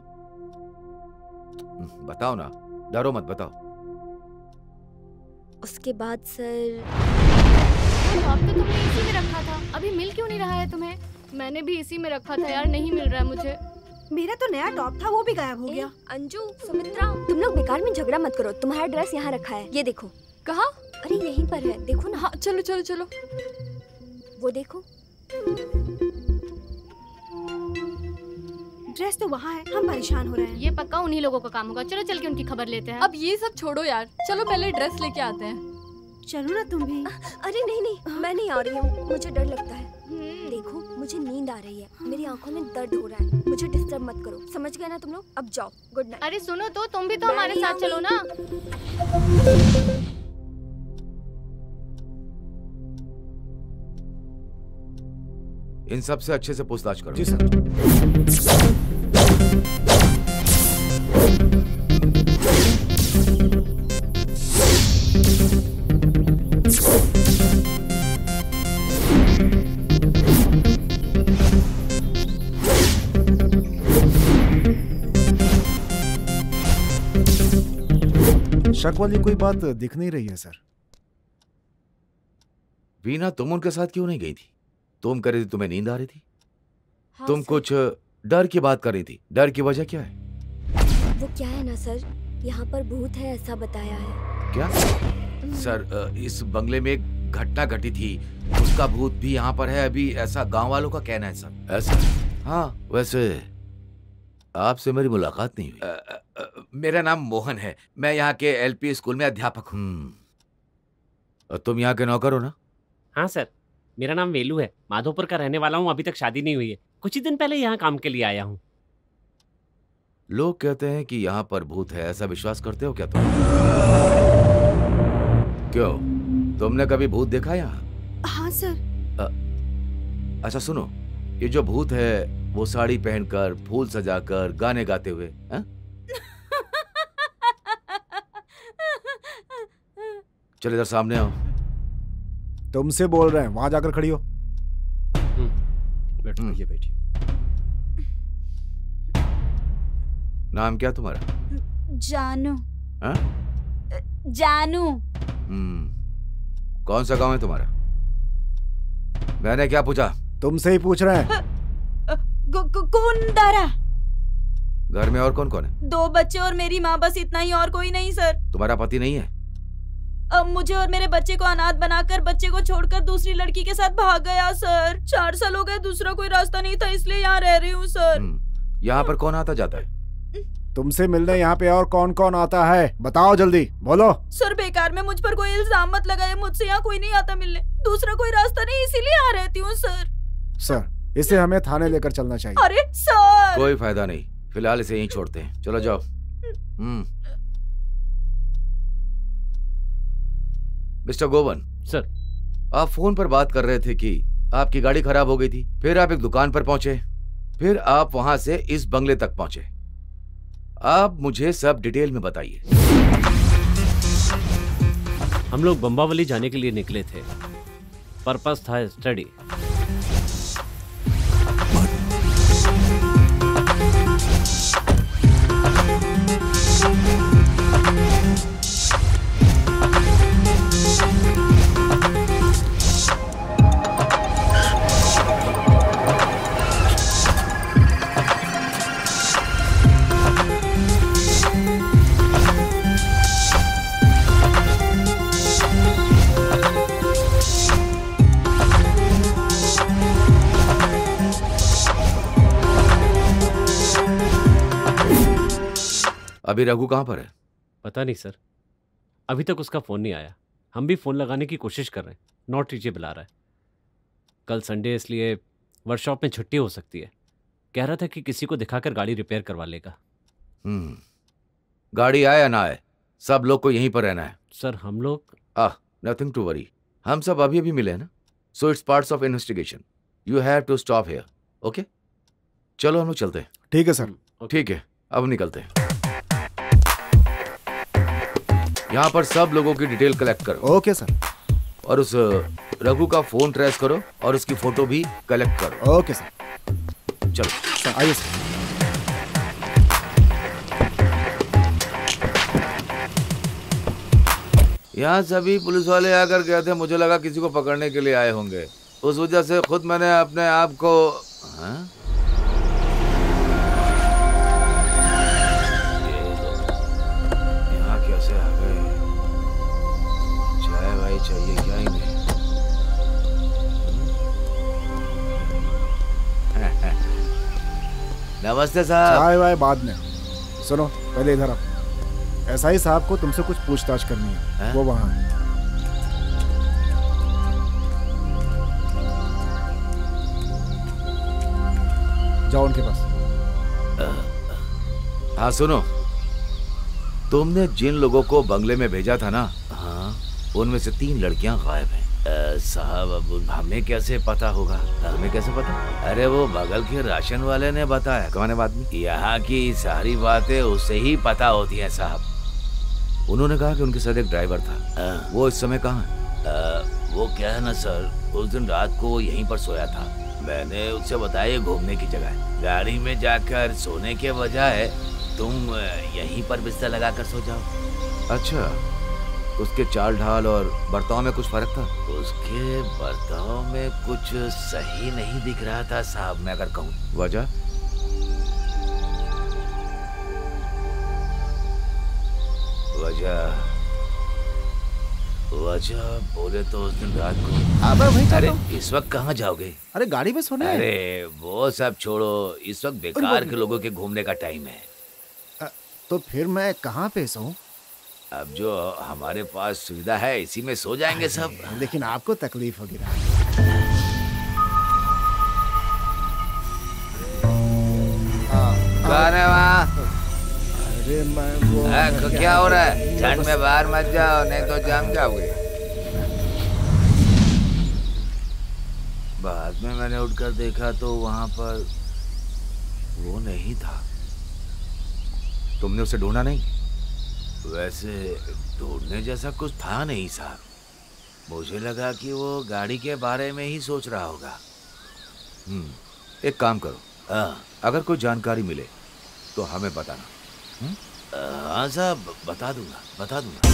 बताओ ना, डरो मत, बताओ। उसके बाद सर टॉप तो तुमने इसी में रखा था, अभी मिल क्यों नहीं रहा है तुम्हें? मैंने भी इसी में रखा था यार, नहीं मिल रहा है मुझे। मेरा तो नया टॉप था, वो भी गायब हो गया। अंजू, सुमित्रा, तुम लोग बेकार में झगड़ा मत करो। तुम्हारा ड्रेस यहाँ रखा है, ये देखो। कहाँ? अरे यहीं पर है, देखो ना। हाँ, चलो चलो चलो। वो देखो। ड्रेस तो वहाँ है, हम परेशान हो रहे हैं। ये पक्का उन्हीं लोगों का काम होगा। चलो चल के उनकी खबर लेते हैं। अब ये सब छोड़ो यार, चलो पहले ड्रेस लेके आते हैं। चलो ना तुम भी। अरे नहीं नहीं, मैं नहीं आ रही हूँ, मुझे डर लगता है। देखो मुझे नींद आ रही है, मेरी आंखों में दर्द हो रहा है, मुझे डिस्टर्ब मत करो, समझ गए ना तुम लोग? अब जाओ, गुड नाइट। अरे सुनो तो, तुम भी तो हमारे साथ चलो ना। इन सब से अच्छे से पूछताछ करो। जी सर। शक वाली कोई बात दिख नहीं रही है सर। वीना, तुम उनके साथ क्यों नहीं गई थी? तुम कह रही थी तुम्हें नींद आ रही थी। हाँ, तुम सर। कुछ डर की बात कर रही थी। डर की वजह क्या है? वो क्या है ना सर, यहाँ पर भूत है ऐसा बताया है। क्या? सर, इस बंगले में एक घटना घटी थी, उसका भूत भी यहाँ पर है अभी, ऐसा गांव वालों का कहना है सर। ऐसा? हाँ, वैसे आपसे मेरी मुलाकात नहीं हुई। आ, आ, मेरा नाम मोहन है, मैं यहाँ के एलपी स्कूल में अध्यापक हूँ। तुम यहाँ के नौकर हो ना? हाँ सर, मेरा नाम वेलू है, माधोपुर का रहने वाला हूँ। अभी तक शादी नहीं हुई है, कुछ ही दिन पहले यहाँ काम के लिए आया हूँ। लोग कहते हैं कि यहाँ पर भूत है, ऐसा विश्वास करते हो क्या तुम? क्यों, तुमने कभी भूत देखा यहाँ? हाँ सर। आ, अच्छा सुनो, ये जो भूत है वो साड़ी पहनकर, फूल सजाकर, गाने गाते हुए, हा? चल इधर सामने आओ। तुमसे बोल रहे हैं, वहां जाकर खड़ी हो। बैठो, ये बैठिए। नाम क्या तुम्हारा? जानू। हा? जानू। हम्म, कौन सा गांव है तुम्हारा? मैंने क्या पूछा? तुमसे ही पूछ रहे हैं। कुंदरा। घर में और कौन कौन है? दो बच्चे और मेरी माँ, बस इतना ही, और कोई नहीं सर। तुम्हारा पति नहीं है? अब मुझे और मेरे बच्चे को अनाथ बनाकर बच्चे को छोड़कर दूसरी लड़की के साथ भाग गया सर। चार साल हो गए, दूसरा कोई रास्ता नहीं था, इसलिए यहाँ रह रही हूँ सर। यहाँ पर कौन आता जाता है? तुमसे मिलने यहाँ पे और कौन कौन आता है, बताओ जल्दी, बोलो। सर बेकार में मुझ पर कोई इल्जाम मत लगाइए, मुझसे यहाँ कोई नहीं आता मिलने, दूसरा कोई रास्ता नहीं, इसीलिए यहाँ रहती हूँ सर। सर, इसे हमें थाने लेकर चलना चाहिए। अरे सर, कोई फायदा नहीं, फिलहाल इसे यहीं छोड़ते हैं, चलो जाओ। हम्म। Mister Gowan. सर। आप फोन पर बात कर रहे थे कि आपकी गाड़ी खराब हो गई थी, फिर आप एक दुकान पर पहुंचे, फिर आप वहां से इस बंगले तक पहुंचे। आप मुझे सब डिटेल में बताइए। हम लोग बम्बावली जाने के लिए निकले थे, पर्पस था स्टडी। अभी रघु कहाँ पर है? पता नहीं सर, अभी तक उसका फोन नहीं आया। हम भी फ़ोन लगाने की कोशिश कर रहे हैं, नॉट रीचेबल आ रहा है। कल संडे इसलिए वर्कशॉप में छुट्टी हो सकती है। कह रहा था कि किसी को दिखाकर गाड़ी रिपेयर करवा लेगा। हम्म, गाड़ी आए या ना आए, सब लोग को यहीं पर रहना है। सर हम लोग आह, नथिंग टू वरी, हम सब अभी अभी मिले हैं ना, so it's parts of investigation. You have to stop here, okay? चलो हम लोग चलते हैं। ठीक है सर। ठीक है, अब निकलते हैं। यहाँ पर सब लोगों की डिटेल कलेक्ट करो। Okay sir. और उस रघु का फोन ट्रेस करो और उसकी फोटो भी कलेक्ट करो। Okay sir. चलो सर, आइए सर। यहाँ सभी पुलिस वाले आकर गए थे, मुझे लगा किसी को पकड़ने के लिए आए होंगे, उस वजह से खुद मैंने अपने आप को हाँ? यहाँ कैसे आ गए? चाय भाई चाहिए क्या ही नहीं। नमस्ते साहब। चाय वाय बाद में, सुनो पहले इधर आओ। एसआई साहब को तुमसे कुछ पूछताछ करनी है, है? वो वहाँ है। जाओ उनके पास। हाँ सुनो, तुमने जिन लोगों को बंगले में भेजा था ना, हाँ, उनमें से तीन लड़कियां गायब हैं। साहब अब हमें कैसे पता होगा? हमें कैसे पता? अरे वो बगल के राशन वाले ने बताया। कौन है आदमी? यहाँ की सारी बातें उससे ही पता होती हैं साहब। उन्होंने कहा कि उनके साथ एक ड्राइवर था। वो इस समय कहाँ है? वो क्या है ना सर, उस दिन रात को वो यहीं पर सोया था। मैंने उससे बताया घूमने की जगह, गाड़ी में जाकर सोने के बजाय तुम यहीं पर बिस्तर लगाकर सो जाओ। अच्छा, उसके चाल ढाल और बर्ताव में कुछ फर्क था? उसके बर्ताव में कुछ सही नहीं दिख रहा था साहब, मैं अगर कहूँ। वजह? वजह वजह बोले तो उस दिन रात को। अब वहीं अरे इस वक्त कहाँ जाओगे? अरे गाड़ी में सोने। अरे वो सब छोड़ो, इस वक्त बेकार के लोगों के घूमने का टाइम है। तो फिर मैं कहाँ पे सोऊं? अब जो हमारे पास सुविधा है इसी में सो जाएंगे सब। लेकिन आपको तकलीफ होगी ना। कौन है वहाँ? अरे मैं वो आ, क्या हो रहा है? ठंड में बाहर मत जाओ नहीं तो जम जाओगे। बाद में मैंने उठकर देखा तो वहाँ पर वो नहीं था। तुमने उसे ढूंढा नहीं? वैसे ढूंढने जैसा कुछ था नहीं साहब। मुझे लगा कि वो गाड़ी के बारे में ही सोच रहा होगा। हम्म, एक काम करो, आ, अगर कोई जानकारी मिले तो हमें बताना। हाँ साहब, बता दूंगा बता दूंगा।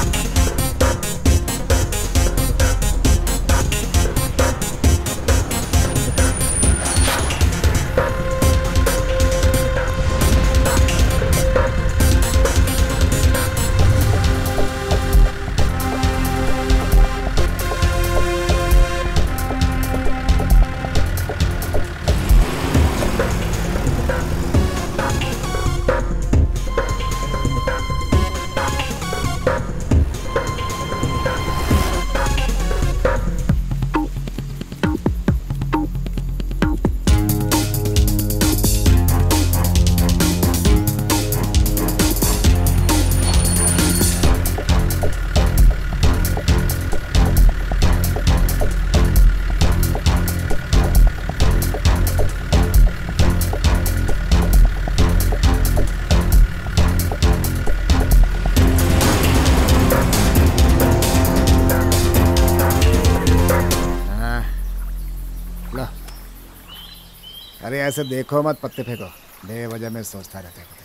अरे ऐसे देखो मत, पत्ते फेंको, बेवजह में सोचता रहता है।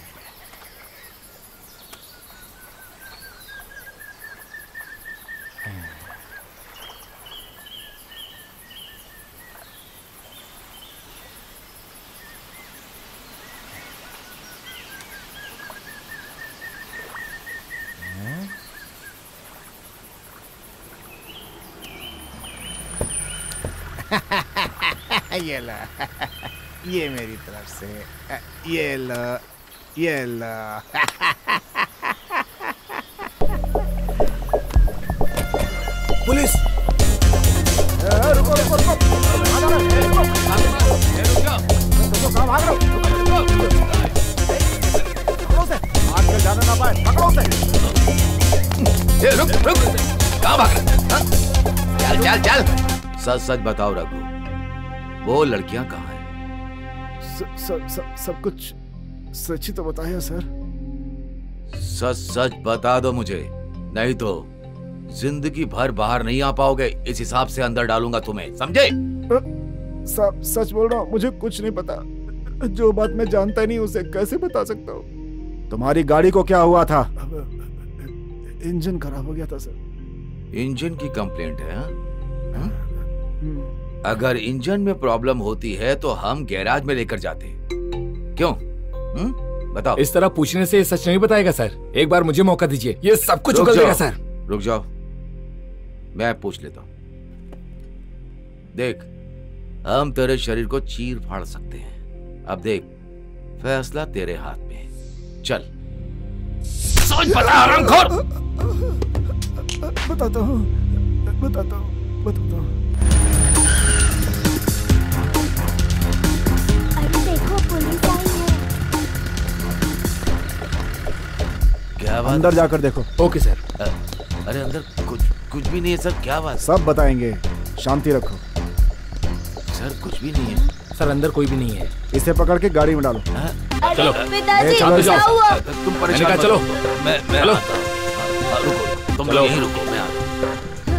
ये लो, ये मेरी तरफ से, ये लो, ये लो। पुलिस! रुको रुको रुको! रुको, कहाँ भाग रहे हो? पकड़ो उसे! आजकल जाने ना पाए, पकड़ो उसे! ए, रुक रुक! कहाँ भाग रहे? चल चल चल! सच सच बताओ रघु, वो लड़कियां कहाँ हैं? सब सब सब सब कुछ सच ही तो बताया सर। सच सच बता दो मुझे, नहीं तो जिंदगी भर बाहर नहीं आ पाओगे। इस हिसाब से अंदर डालूंगा तुम्हें, समझे? सब सच बोल रहा हूँ, मुझे कुछ नहीं पता। जो बात मैं जानता ही नहीं उसे कैसे बता सकता हूँ। तुम्हारी गाड़ी को क्या हुआ था? इंजन खराब हो गया था सर। इंजन की कंप्लेंट है? हा? अगर इंजन में प्रॉब्लम होती है तो हम गैराज में लेकर जाते। क्यों? हुँ? बताओ। इस तरह पूछने से सच नहीं बताएगा सर। एक बार मुझे मौका दीजिए, ये सब कुछ उगल देगा सर। रुक जाओ, मैं पूछ लेता हूँ। देख, हम तेरे शरीर को चीर फाड़ सकते हैं। अब देख, फैसला तेरे हाथ में है। चल सोच, बता हरामखोर। बताता हूँ, बताता हूँ, बताता हूँ। अरे देखो, पुलिस आई है। क्या बात? अंदर जाकर देखो। Okay sir. अरे अंदर कुछ कुछ भी नहीं है सर। क्या बात? सब बताएंगे, शांति रखो। सर कुछ भी नहीं है सर, अंदर कोई भी नहीं है। इसे पकड़ के गाड़ी में डालो। चलो पिताजी, चलो क्या हुआ? तुम परेशान मत चलो। हो। मैं मैं चलो। आता हूं। हाँ, रुको, तुम लोग यहीं रुको, मैं आता हूं।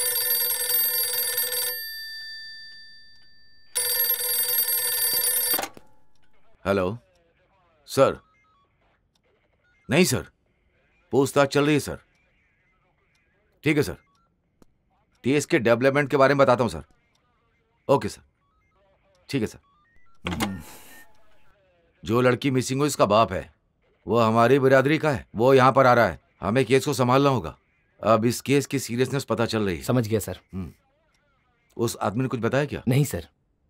Hello sir. नहीं सर, पूछताछ चल रही है सर। ठीक है सर, टीएस के डेवलपमेंट के बारे में बताता हूं सर। ओके सर, ठीक है सर। जो लड़की मिसिंग हो इसका बाप है, वो हमारी बिरादरी का है। वो यहाँ पर आ रहा है, हमें केस को संभालना होगा। अब इस केस की सीरियसनेस पता चल रही है। समझ गया सर। उस आदमी ने कुछ बताया क्या? नहीं सर।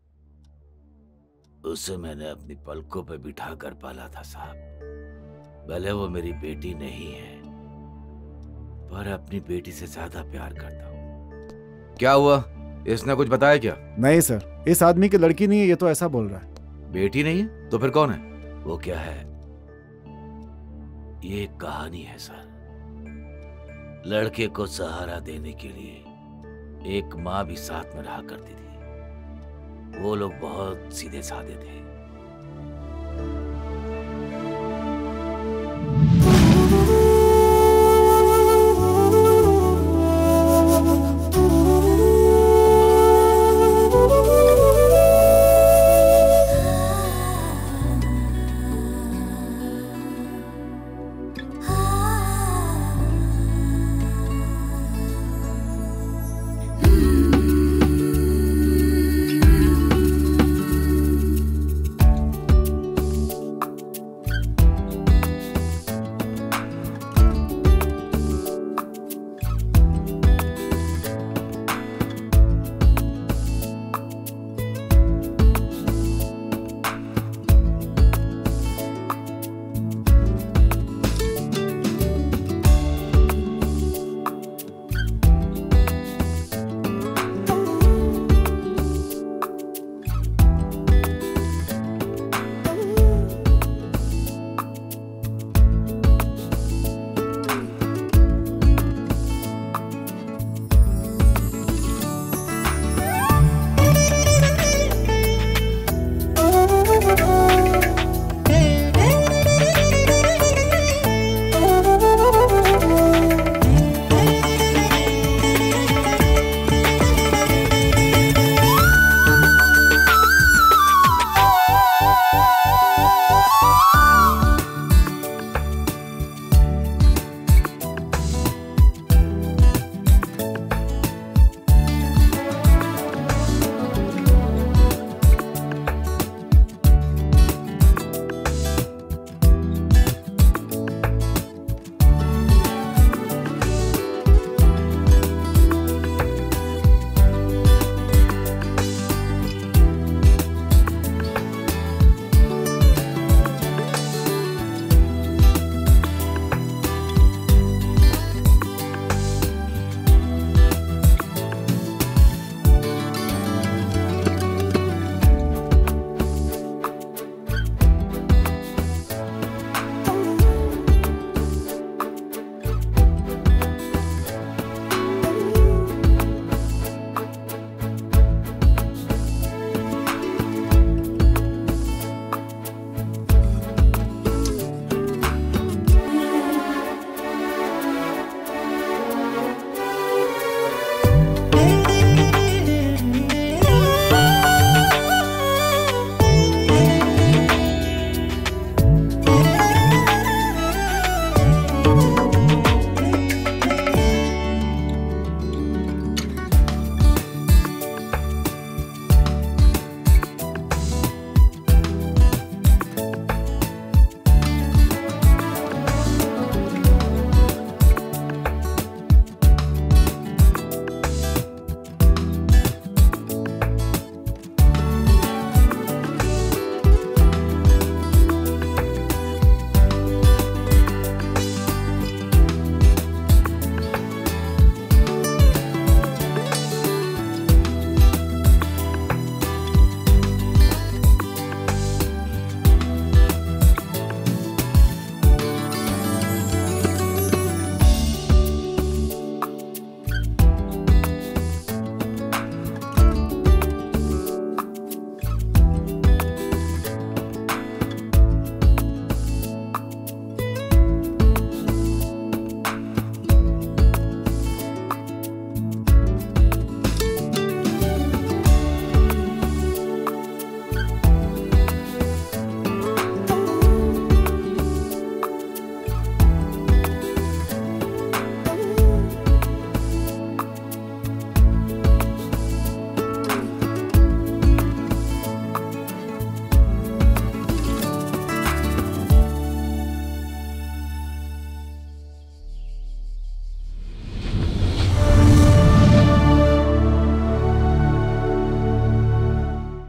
उसे मैंने अपनी पलकों पे बिठा कर पाला था साहब। भले वो मेरी बेटी नहीं है, पर अपनी बेटी से ज्यादा प्यार करता हूँ। क्या हुआ? इसने कुछ बताया क्या? नहीं सर, इस आदमी की लड़की नहीं है, ये तो ऐसा बोल रहा है। बेटी नहीं है तो फिर कौन है? वो क्या है? ये एक कहानी है सर। लड़के को सहारा देने के लिए एक माँ भी साथ में रहा करती थी। वो लोग बहुत सीधे साधे थे।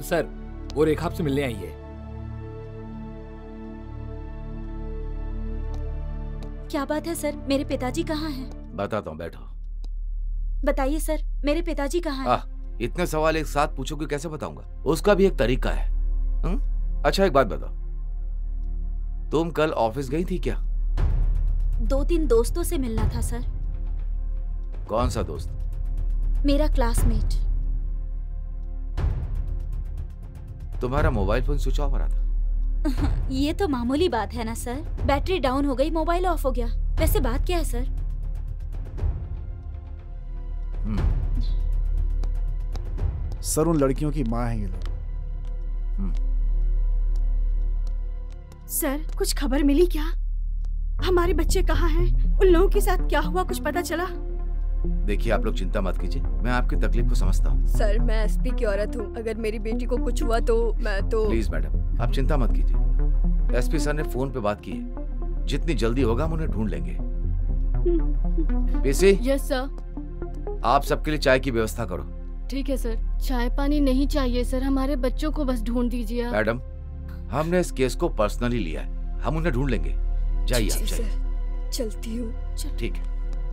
सर, वो रेखा आपसे मिलने आई है। क्या बात है सर, मेरे पिताजी कहाँ हैं? बताता हूँ, बैठो। बताइए सर, मेरे पिताजी कहाँ हैं? इतने सवाल एक साथ पूछोगे, कैसे बताऊंगा? उसका भी एक तरीका है। हुँ? अच्छा एक बात बताओ, तुम कल ऑफिस गई थी क्या? दो तीन दोस्तों से मिलना था सर। कौन सा दोस्त? मेरा क्लासमेट। तुम्हारा मोबाइल फोन स्विच ऑफ आ रहा था। ये तो मामूली बात है ना सर, बैटरी डाउन हो गई, मोबाइल ऑफ हो गया। वैसे बात क्या है सर? सर, उन लड़कियों की माँ है ये लोग। सर, कुछ खबर मिली क्या? हमारे बच्चे कहाँ हैं? उन लोगों के साथ क्या हुआ, कुछ पता चला? देखिए, आप लोग चिंता मत कीजिए, मैं आपकी तकलीफ को समझता हूँ। सर, मैं एसपी की औरत हूँ, अगर मेरी बेटी को कुछ हुआ तो मैं तो प्लीज मैडम, आप चिंता मत कीजिए। एसपी सर ने फोन पे बात की है, जितनी जल्दी होगा हम उन्हें ढूंढ लेंगे। पीसी? Yes sir. आप सबके लिए चाय की व्यवस्था करो। ठीक है सर। चाय पानी नहीं चाहिए सर, हमारे बच्चों को बस ढूंढ दीजिए। मैडम, हमने इस केस को पर्सनली लिया है, हम उन्हें ढूंढ लेंगे। जाइए आप, जाइए। चलती हूँ। ठीक है।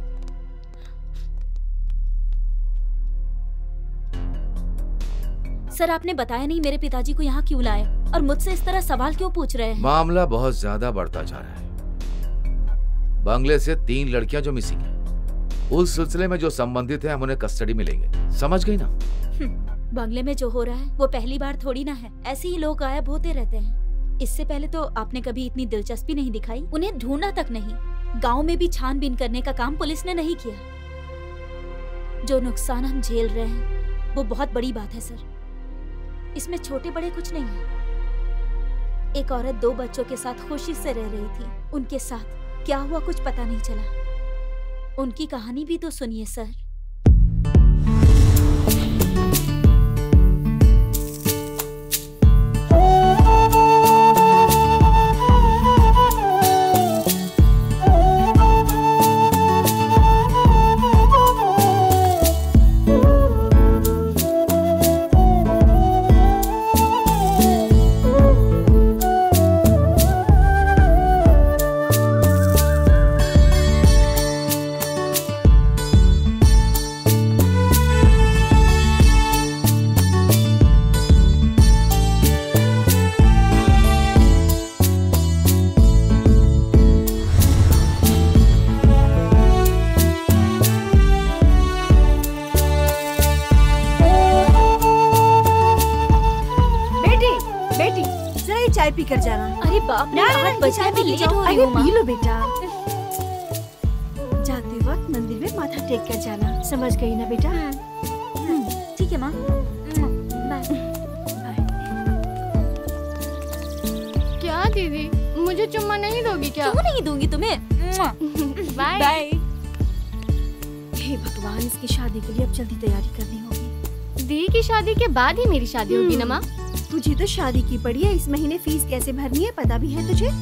सर, आपने बताया नहीं मेरे पिताजी को यहाँ क्यों लाए और मुझसे इस तरह सवाल क्यों पूछ रहे हैं? मामला बहुत ज्यादा बढ़ता जा रहा है। बंगले से तीन लड़कियां जो मिसिंग हैं, उस सिलसिले में जो संबंधित हैं हम उन्हें कस्टडी में लेंगे। समझ गई ना? बंगले में जो हो रहा है वो पहली बार थोड़ी ना है, ऐसे ही लोग गायब होते रहते हैं। इससे पहले तो आपने कभी इतनी दिलचस्पी नहीं दिखाई, उन्हें ढूंढना तक नहीं। गांव में भी छानबीन करने का काम पुलिस ने नहीं किया। जो नुकसान हम झेल रहे हैं वो बहुत बड़ी बात है सर, इसमें छोटे बड़े कुछ नहीं है। एक औरत दो बच्चों के साथ खुशी से रह रही थी, उनके साथ क्या हुआ कुछ पता नहीं चला। उनकी कहानी भी तो सुनिए सर। चाय पी कर जाना। अरे बाप रे, आठ बजे में लेट हो रही हूँ। माँ। पी लो बेटा। जाते वक्त मंदिर में माथा टेक कर जाना, समझ गई ना बेटा? ठीक है माँ, बाय। क्या दीदी, मुझे चुम्मा नहीं दोगी क्या? क्यों नहीं दूंगी तुम्हें? Bye bye. हे भगवान, इसकी शादी के लिए अब जल्दी तैयारी करनी होगी। दी की शादी के बाद ही मेरी शादी होगी ना माँ? तुझे तो शादी की पड़ी है, इस महीने फीस कैसे भरनी है पता भी है तुझे?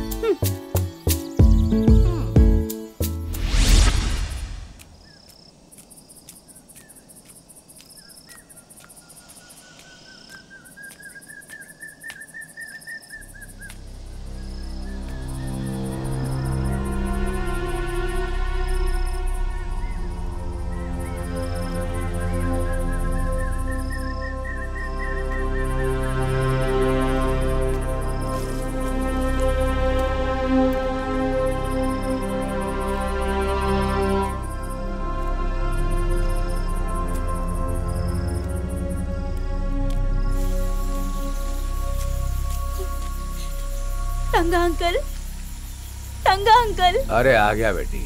टंगा अंकल, टंगा अंकल। अरे आ गया बेटी।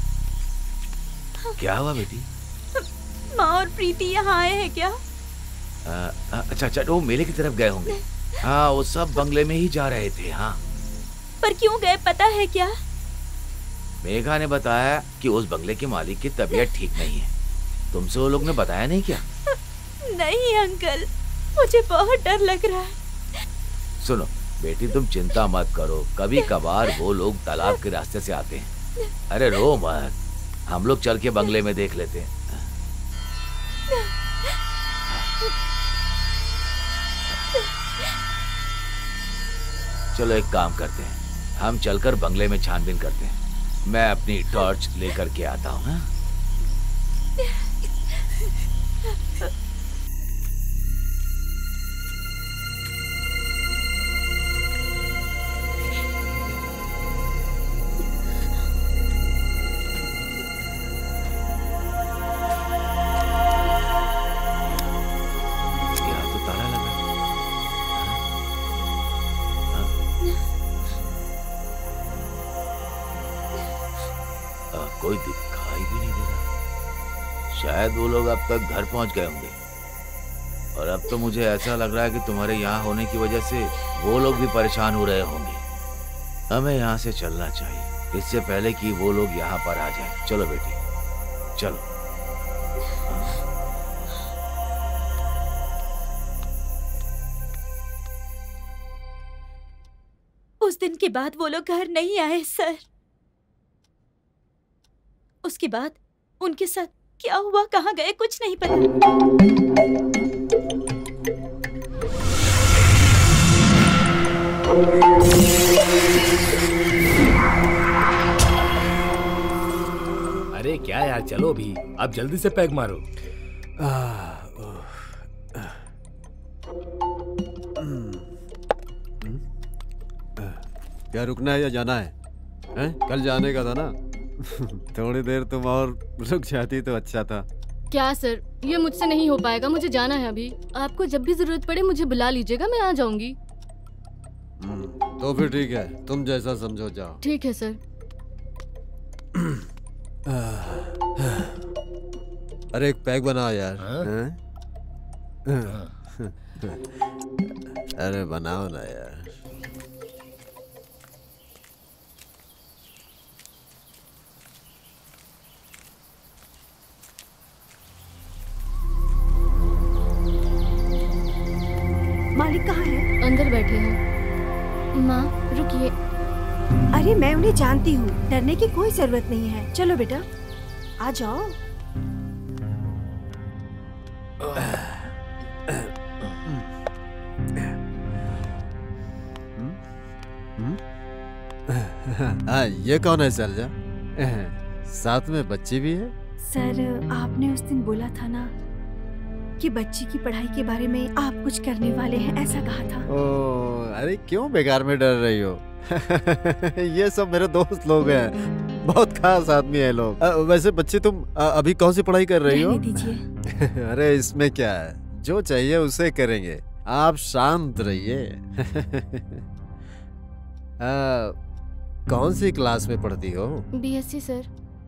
क्या हुआ बेटी? माँ और प्रीति यहाँ आए हैं क्या? आ, आ, अच्छा अच्छा, वो मेले की तरफ गए होंगे। हाँ, वो सब बंगले में ही जा रहे थे। हाँ, पर क्यों गए पता है क्या? मेघा ने बताया कि उस बंगले के मालिक की तबीयत ठीक नहीं है। तुमसे वो लोग ने बताया नहीं क्या? नहीं अंकल, मुझे बहुत डर लग रहा है। सुनो बेटी, तुम चिंता मत करो, कभी कभार वो लोग तालाब के रास्ते से आते हैं। अरे रो मत, हम लोग चल के बंगले में देख लेते हैं। चलो एक काम करते हैं, हम चलकर बंगले में छानबीन करते हैं। मैं अपनी टॉर्च लेकर के आता हूँ। हाँ? कोई दिखाई भी नहीं दे रहा। शायद वो लोग अब तक घर पहुंच गए होंगे। और अब तो मुझे ऐसा लग रहा है कि तुम्हारे यहाँ होने की वजह से वो लोग भी परेशान हो रहे होंगे। हमें यहाँ से चलना चाहिए इससे पहले कि वो लोग यहाँ पर आ जाएं। चलो बेटी, चलो। उस दिन के बाद वो लोग घर नहीं आए सर। उसके बाद उनके साथ क्या हुआ, कहाँ गए, कुछ नहीं पता। अरे क्या यार, चलो भी, अब जल्दी से पैक मारो। क्या रुकना है या जाना है? हैं? कल जाने का था ना। थोड़ी देर तुम और रुक जाती तो अच्छा था। क्या सर, ये मुझसे नहीं हो पाएगा, मुझे जाना है अभी। आपको जब भी जरूरत पड़े मुझे बुला लीजिएगा, मैं आ जाऊंगी। तो फिर ठीक है, तुम जैसा समझो जाओ। ठीक है सर। अरे एक पैक बना यार। अरे बनाओ ना यार। मालिक कहाँ है? अंदर बैठे हैं। माँ रुकिए। अरे मैं उन्हें जानती हूँ, डरने की कोई जरूरत नहीं है। चलो बेटा, आ जाओ। हाँ, ये कौन है सलजा? साथ में बच्ची भी है? सर, आपने उस दिन बोला था ना कि बच्ची की पढ़ाई के बारे में आप कुछ करने वाले हैं, ऐसा कहा था। ओ, अरे क्यों बेकार में डर रही हो? ये सब मेरे दोस्त लोग हैं, बहुत खास आदमी है लोग। वैसे बच्ची, तुम आ, अभी कौन सी पढ़ाई कर रही हो? दीजिए। अरे इसमें क्या है, जो चाहिए उसे करेंगे, आप शांत रहिए। कौन सी क्लास में पढ़ती हो? BSc sir.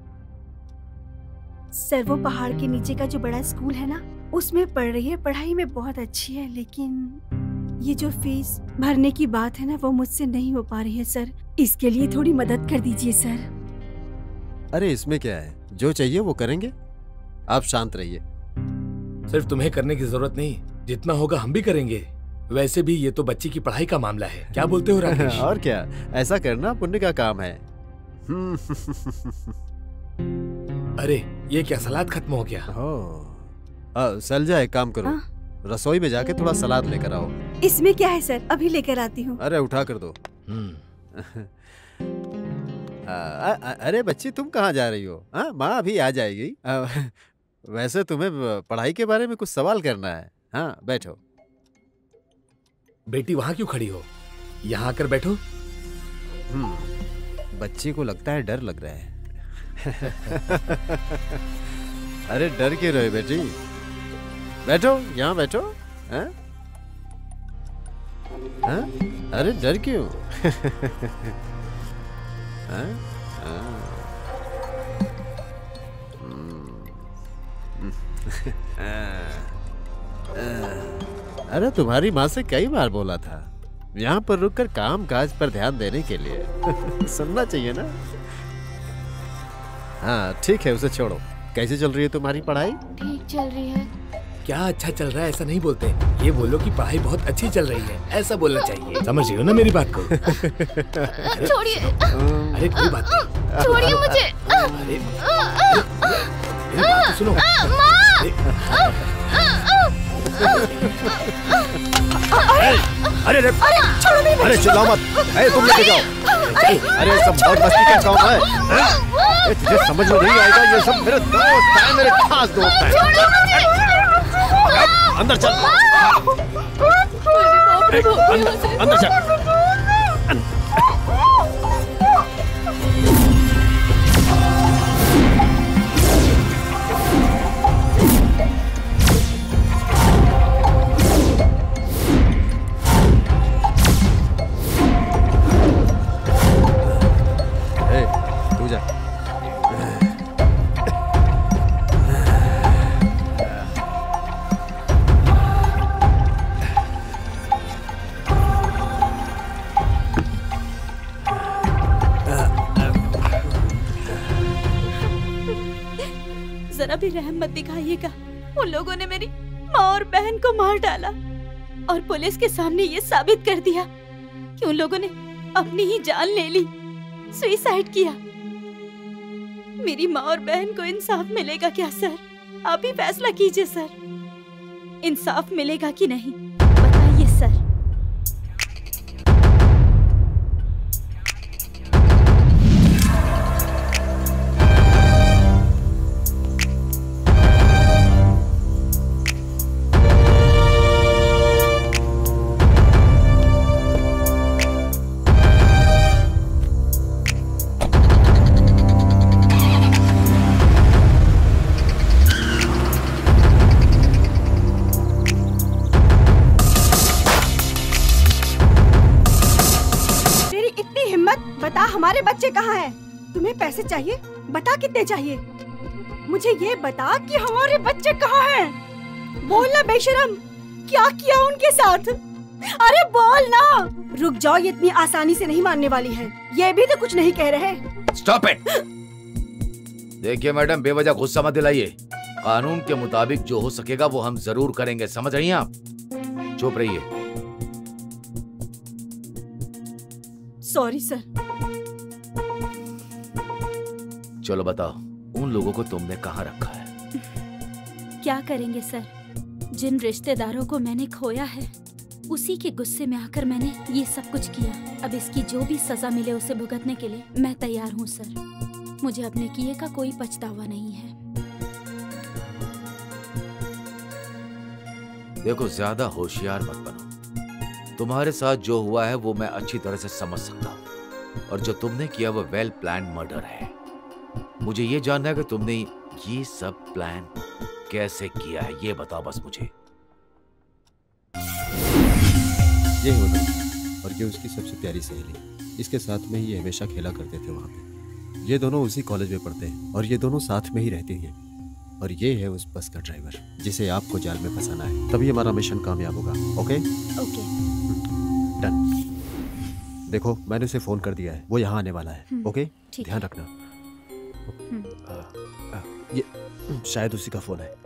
सर, वो पहाड़ के नीचे का जो बड़ा स्कूल है ना, उसमें पढ़ रही है। पढ़ाई में बहुत अच्छी है, लेकिन ये जो फीस भरने की बात है ना, वो मुझसे नहीं हो पा रही है सर। इसके लिए थोड़ी मदद कर दीजिए सर। अरे इसमें क्या है, जो चाहिए वो करेंगे, आप शांत रहिए। सिर्फ तुम्हें करने की जरूरत नहीं, जितना होगा हम भी करेंगे। वैसे भी ये तो बच्ची की पढ़ाई का मामला है, क्या बोलते हो राकेश? और क्या, ऐसा करना पुण्य का काम है। अरे ये क्या, सलाद खत्म हो गया? आ, सलजा एक काम करो, रसोई में जाके थोड़ा सलाद लेकर आओ। इसमें क्या है सर, अभी लेकर आती हूँ। अरे उठा कर दो। आ, आ, अरे बच्ची, तुम कहाँ जा रही हो? हाँ, माँ अभी आ जाएगी। आ, वैसे तुम्हें पढ़ाई के बारे में कुछ सवाल करना है। हाँ बैठो। बेटी वहाँ क्यों खड़ी हो, यहाँ आकर बैठो। हम्म, बच्ची को लगता है डर लग रहा है। अरे डर क्यों रहे बेटी, बैठो, यहाँ बैठो। हाँ? हाँ? अरे डर क्यों? हाँ? हाँ? अरे तुम्हारी माँ से कई बार बोला था यहाँ पर रुककर काम काज पर ध्यान देने के लिए। सुनना चाहिए ना। हाँ ठीक है, उसे छोड़ो। कैसे चल रही है तुम्हारी पढ़ाई? ठीक चल रही है। क्या अच्छा चल रहा है ऐसा नहीं बोलते, ये बोलो कि पढ़ाई बहुत अच्छी चल रही है, ऐसा बोलना चाहिए। समझ रही हो ना मेरी बात को? छोड़िए। अरे कोई बात नहीं, छोड़िए मुझे। अरे मेरी बात तो सुनो। माँ! अरे अरे अरे छोड़ो नहीं अरे चिल्लाओ मत। ए, तुम लेके जाओ। अरे सब बहुत मस्ती का काम है, हैं? ए, तुझे समझ में नहीं आएगा, ये सब मेरे दोस्त हैं, मेरे खास दोस्त हैं। अंदर चल। अंदर अंदर चल। जरा भी रहम मत दिखाइएगा। उन लोगों ने मेरी माँ और बहन को मार डाला और पुलिस के सामने ये साबित कर दिया कि उन लोगों ने अपनी ही जान ले ली, सुसाइड किया। मेरी माँ और बहन को इंसाफ मिलेगा क्या सर? आप ही फैसला कीजिए सर, इंसाफ मिलेगा कि नहीं, बताइए सर। हमारे बच्चे कहाँ हैं? तुम्हें पैसे चाहिए? बता कितने चाहिए? मुझे ये बता कि हमारे बच्चे कहाँ हैं? बोल ना बेशरम, क्या किया उनके साथ? अरे बोल ना। रुक जाओ, ये इतनी आसानी से नहीं मानने वाली है। ये भी तो कुछ नहीं कह रहे। Stop it. देखिए मैडम, बेवजह गुस्सा मत दिलाइए। कानून के मुताबिक जो हो सकेगा वो हम जरूर करेंगे, समझ रही हैं आप? चुप रहिए। Sorry sir. चलो बताओ, उन लोगों को तुमने कहाँ रखा है? क्या करेंगे सर, जिन रिश्तेदारों को मैंने खोया है उसी के गुस्से में आकर मैंने ये सब कुछ किया। अब इसकी जो भी सजा मिले उसे भुगतने के लिए मैं तैयार हूँ सर। मुझे अपने किए का कोई पछतावा नहीं है। देखो, ज्यादा होशियार मत बनो। तुम्हारे साथ जो हुआ है वो मैं अच्छी तरह से समझ सकता हूँ, और जो तुमने किया वो वेल प्लान मर्डर है। मुझे ये जानना है कि तुमने ये सब प्लान कैसे किया है, ये बताओ बस मुझे। ये होता और ये उसकी सबसे प्यारी सहेली, इसके साथ में ही ये हमेशा खेला करते थे वहाँ पे। ये दोनों उसी कॉलेज में पढ़ते हैं और ये दोनों साथ में ही रहती हैं। और ये है उस बस का ड्राइवर जिसे आपको जाल में फंसाना है, तभी हमारा मिशन कामयाब होगा। Okay okay done. देखो, मैंने उसे फोन कर दिया है, वो यहाँ आने वाला है। ओके, ध्यान रखना। आ, आ, ये शायद उसी का फोन है।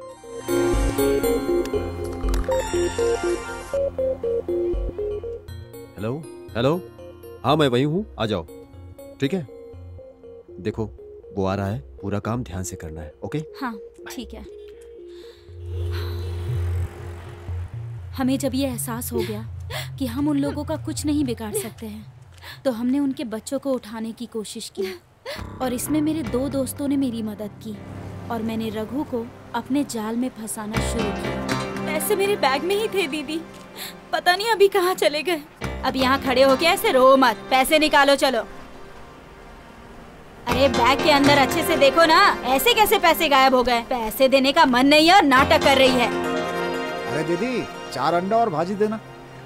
हेलो हेलो, हाँ मैं वही हूँ, आ जाओ। ठीक है, देखो वो आ रहा है, पूरा काम ध्यान से करना है। ओके हाँ ठीक है। हमें जब ये एहसास हो गया कि हम उन लोगों का कुछ नहीं बिगाड़ सकते हैं, तो हमने उनके बच्चों को उठाने की कोशिश की, और इसमें मेरे दो दोस्तों ने मेरी मदद की और मैंने रघु को अपने जाल में फंसाना शुरू किया। पैसे मेरे बैग में ही थे दीदी, पता नहीं अभी कहाँ चले गए। अब यहाँ खड़े होके ऐसे रो मत, पैसे निकालो चलो। अरे बैग के अंदर अच्छे से देखो ना, ऐसे कैसे पैसे गायब हो गए? पैसे देने का मन नहीं है और नाटक कर रही है। अरे दीदी, चार अंडा और भाजी देना।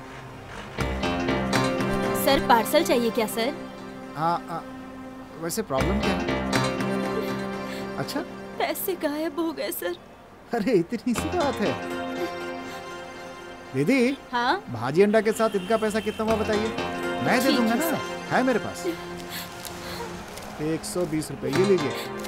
सर पार्सल चाहिए क्या सर? हाँ, वैसे प्रॉब्लम क्या है? अच्छा, पैसे गायब हो गए सर। अरे इतनी सी बात है दीदी। हाँ? भाजी अंडा के साथ इनका पैसा कितना हुआ बताइए, मैं दे दूंगा ना, है मेरे पास। एक सौ बीस रुपए, ये लीजिए।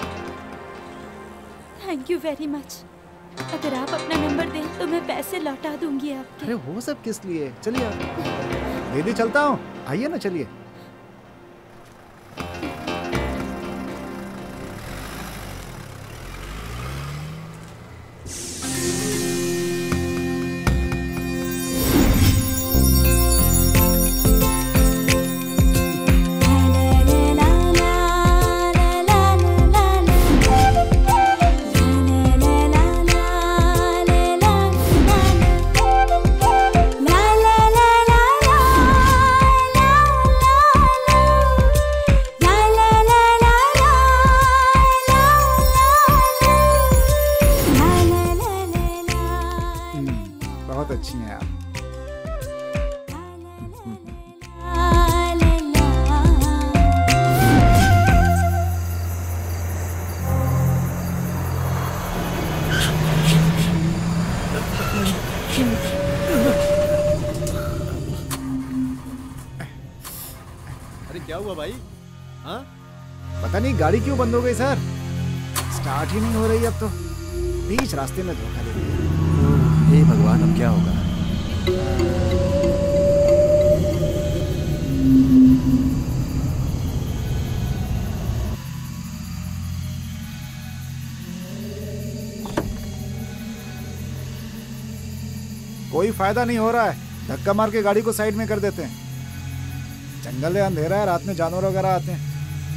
Thank you very much. अगर आप अपना नंबर दें तो मैं पैसे लौटा दूंगी आपके। अरे वो सब किस लिए, चलिए दीदी चलता हूँ, आइए ना, चलिए। क्या हुआ भाई? हाँ? पता नहीं गाड़ी क्यों बंद हो गई सर, स्टार्ट ही नहीं हो रही अब तो, बीच रास्ते में धोखा दे दिया। हे भगवान, अब क्या होगा? कोई फायदा नहीं हो रहा है, धक्का मार के गाड़ी को साइड में कर देते हैं। जंगल है, अंधेरा है, रात में जानवर वगैरह आते हैं।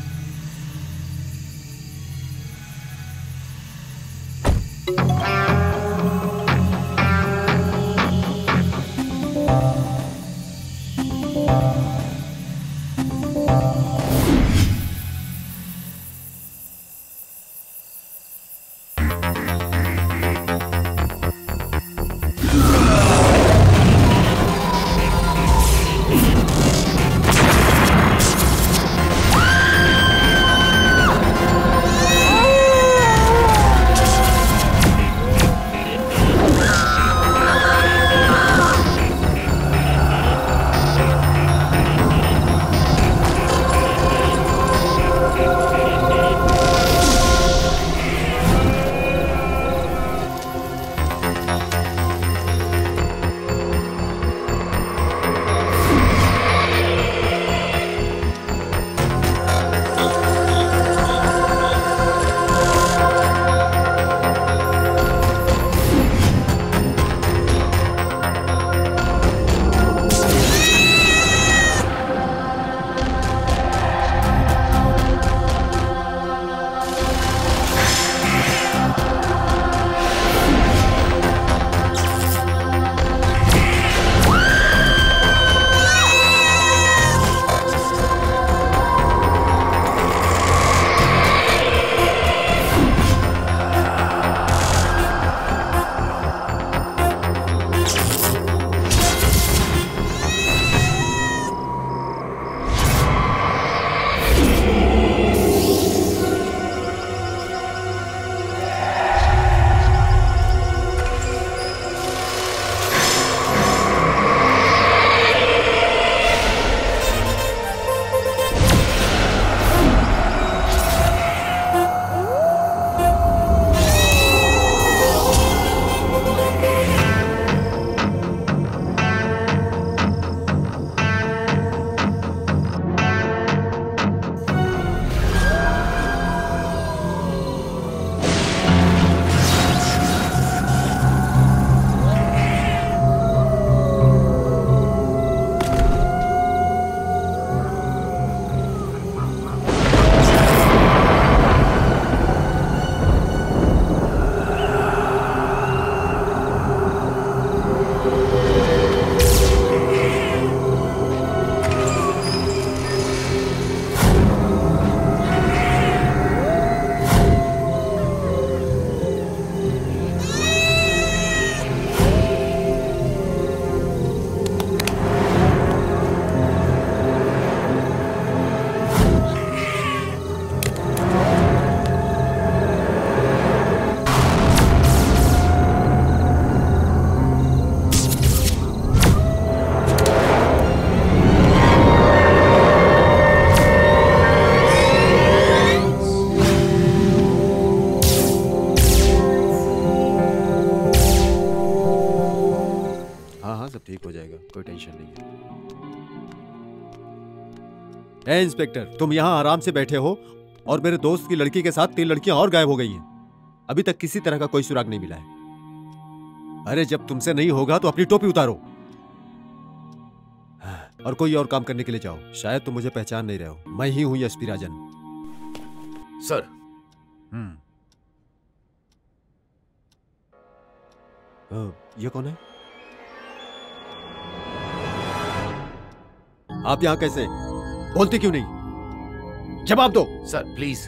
ए इंस्पेक्टर, तुम यहाँ आराम से बैठे हो और मेरे दोस्त की लड़की के साथ तीन लड़कियां और गायब हो गई हैं। अभी तक किसी तरह का कोई सुराग नहीं मिला है। अरे जब तुमसे नहीं होगा तो अपनी टोपी उतारो और कोई और काम करने के लिए जाओ। शायद तुम मुझे पहचान नहीं रहे हो, मैं ही हूं एसपी राजन। सर। हम्म ये कौन है? आप यहां कैसे? बोलते क्यों नहीं? जवाब दो। Sir please.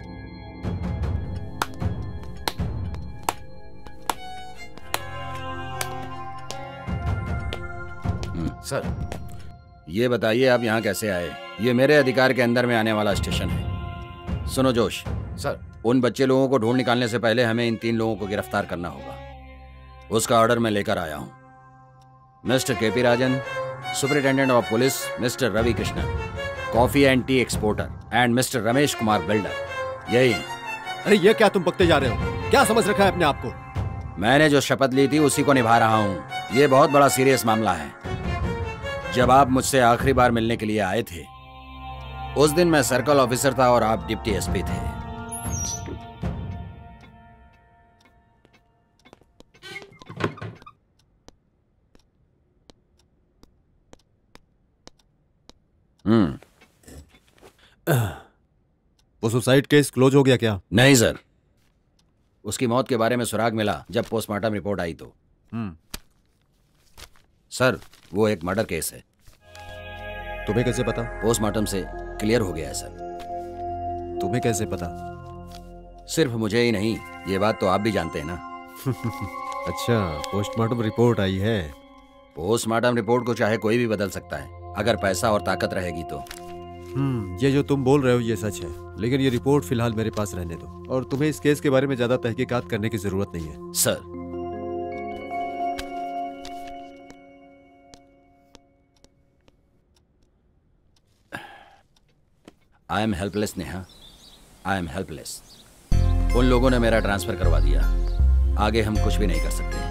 सर ये बताइए आप यहाँ कैसे आए? ये मेरे अधिकार के अंदर में आने वाला स्टेशन है। सुनो जोश। सर उन बच्चे लोगों को ढूंढ निकालने से पहले हमें इन तीन लोगों को गिरफ्तार करना होगा। उसका ऑर्डर मैं लेकर आया हूँ। Mister KP Rajan, superintendent of police mister Ravi Krishnan, coffee and tea exporter and mister Ramesh Kumar builder, यही। अरे ये क्या तुम बकते जा रहे हो? क्या समझ रखा है अपने आप को? मैंने जो शपथ ली थी उसी को निभा रहा हूँ। ये बहुत बड़ा सीरियस मामला है। जब आप मुझसे आखिरी बार मिलने के लिए आए थे उस दिन मैं सर्कल ऑफिसर था और आप डिप्टी एसपी थे। हम्म वो सुसाइड केस क्लोज हो गया क्या? नहीं सर, उसकी मौत के बारे में सुराग मिला जब पोस्टमार्टम रिपोर्ट आई तो। हम्म सर वो एक मर्डर केस है। तुम्हें कैसे पता? पोस्टमार्टम से क्लियर हो गया है सर। तुम्हें कैसे पता? सिर्फ मुझे ही नहीं, ये बात तो आप भी जानते हैं ना। अच्छा, पोस्टमार्टम रिपोर्ट आई है। पोस्टमार्टम रिपोर्ट को चाहे कोई भी बदल सकता है अगर पैसा और ताकत रहेगी तो। हम्म ये जो तुम बोल रहे हो ये सच है, लेकिन ये रिपोर्ट फिलहाल मेरे पास रहने दो और तुम्हें इस केस के बारे में ज्यादा तहकीकात करने की जरूरत नहीं है। Sir I am helpless Neha, I am helpless. उन लोगों ने मेरा ट्रांसफर करवा दिया, आगे हम कुछ भी नहीं कर सकते।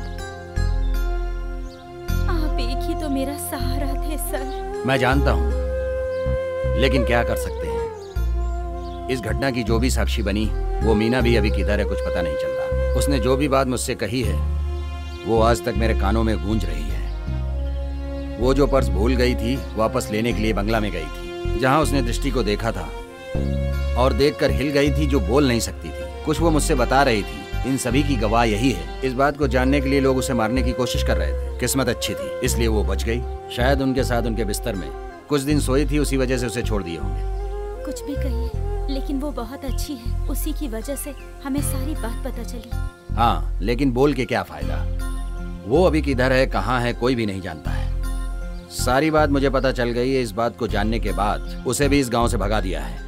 आप एक ही तो मेरा सहारा थे सर। मैं जानता हूं, लेकिन क्या कर सकते हैं। इस घटना की जो भी साक्षी बनी वो मीना भी अभी किधर है कुछ पता नहीं चल रहा। उसने जो भी बात मुझसे कही है वो आज तक मेरे कानों में गूंज रही है। वो जो पर्स भूल गई थी वापस लेने के लिए बंगला में गई थी, जहां उसने दृष्टि को देखा था और देखकर हिल गई थी, जो बोल नहीं सकती थी। कुछ वो मुझसे बता रही थी। इन सभी की गवाह यही है। इस बात को जानने के लिए लोग उसे मारने की कोशिश कर रहे थे। किस्मत अच्छी थी इसलिए वो बच गई। शायद उनके साथ उनके बिस्तर में कुछ दिन सोई थी, उसी वजह से उसे छोड़ दिए होंगे। कुछ भी कहिए, लेकिन वो बहुत अच्छी है। उसी की वजह से हमें सारी बात पता चली। हाँ, लेकिन बोल के क्या फायदा। वो अभी किधर है कहाँ है कोई भी नहीं जानता है। सारी बात मुझे पता चल गई है। इस बात को जानने के बाद उसे भी इस गांव से भगा दिया है।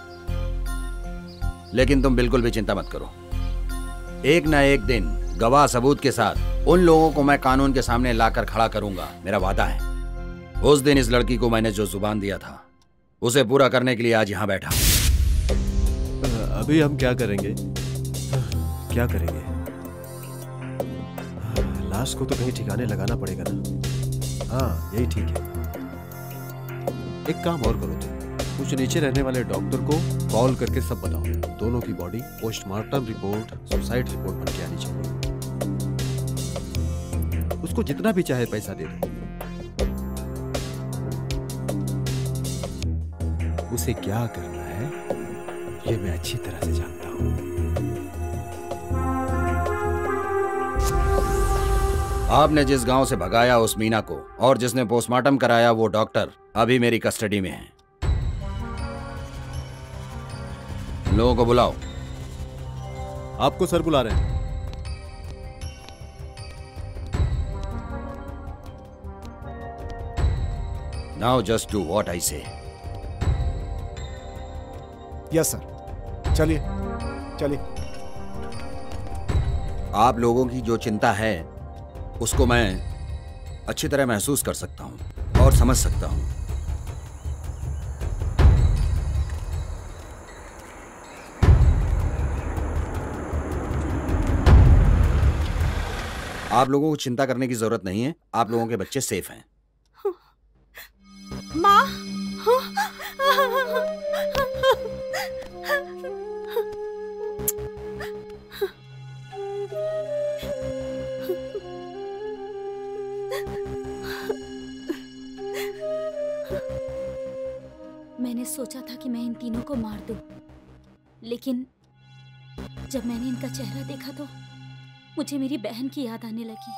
लेकिन तुम बिल्कुल भी चिंता मत करो, एक ना एक दिन गवाह सबूत के साथ उन लोगों को मैं कानून के सामने लाकर खड़ा करूंगा, मेरा वादा है। उस दिन इस लड़की को मैंने जो जुबान दिया था उसे पूरा करने के लिए आज यहाँ बैठा। अभी हम क्या करेंगे? क्या करेंगे? लाश को तो कहीं ठिकाने लगाना पड़ेगा ना। हाँ यही ठीक है। एक काम और करो तुम, कुछ नीचे रहने वाले डॉक्टर को कॉल करके सब बताओ। दोनों की body postmortem report suicide report बन के आनी चाहिए। उसको जितना भी चाहे पैसा दे दो। उसे क्या करना है ये मैं अच्छी तरह से जानता हूं। आपने जिस गांव से भगाया उस मीना को और जिसने पोस्टमार्टम कराया वो डॉक्टर अभी मेरी कस्टडी में है। लोगों को बुलाओ। आपको सर बुला रहे हैं। Now just do what I say. Yes sir. चलिए चलिए। आप लोगों की जो चिंता है उसको मैं अच्छी तरह महसूस कर सकता हूं और समझ सकता हूं। आप लोगों को चिंता करने की जरूरत नहीं है। आप लोगों के बच्चे सेफ हैं। माँ, मैंने सोचा था कि मैं इन तीनों को मार दूं, लेकिन जब मैंने इनका चेहरा देखा तो मुझे मेरी बहन की याद आने लगी।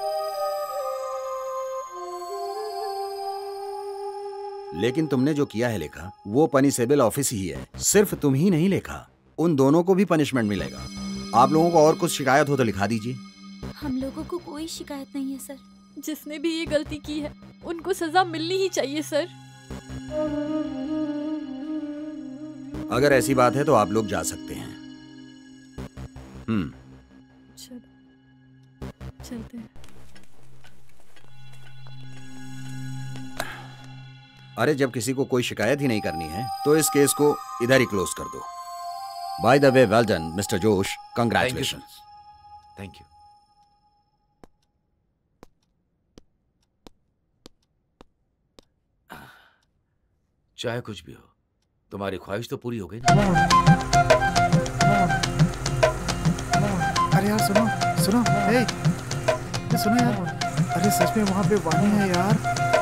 लेकिन तुमने जो किया है लेखा, वो पनिशेबल ऑफिस ही है। सिर्फ तुम ही नहीं लेखा, उन दोनों को भी पनिशमेंट मिलेगा। आप लोगों को और कुछ शिकायत हो तो लिखा दीजिए। हम लोगों को कोई शिकायत नहीं है सर। जिसने भी ये गलती की है उनको सजा मिलनी ही चाहिए सर। अगर ऐसी बात है तो आप लोग जा सकते हैं। हम्म चलो चलते हैं। अरे जब किसी को कोई शिकायत ही नहीं करनी है तो इस केस को इधर ही क्लोज कर दो। By the way, well done mister Josh, congratulation. Thank you. चाहे कुछ भी हो, तुम्हारी ख्वाहिश तो पूरी हो गई ना। अरे यार सुनो सुनो, ए, ये सुनो यार, अरे सच में वहाँ पे वाणी है यार।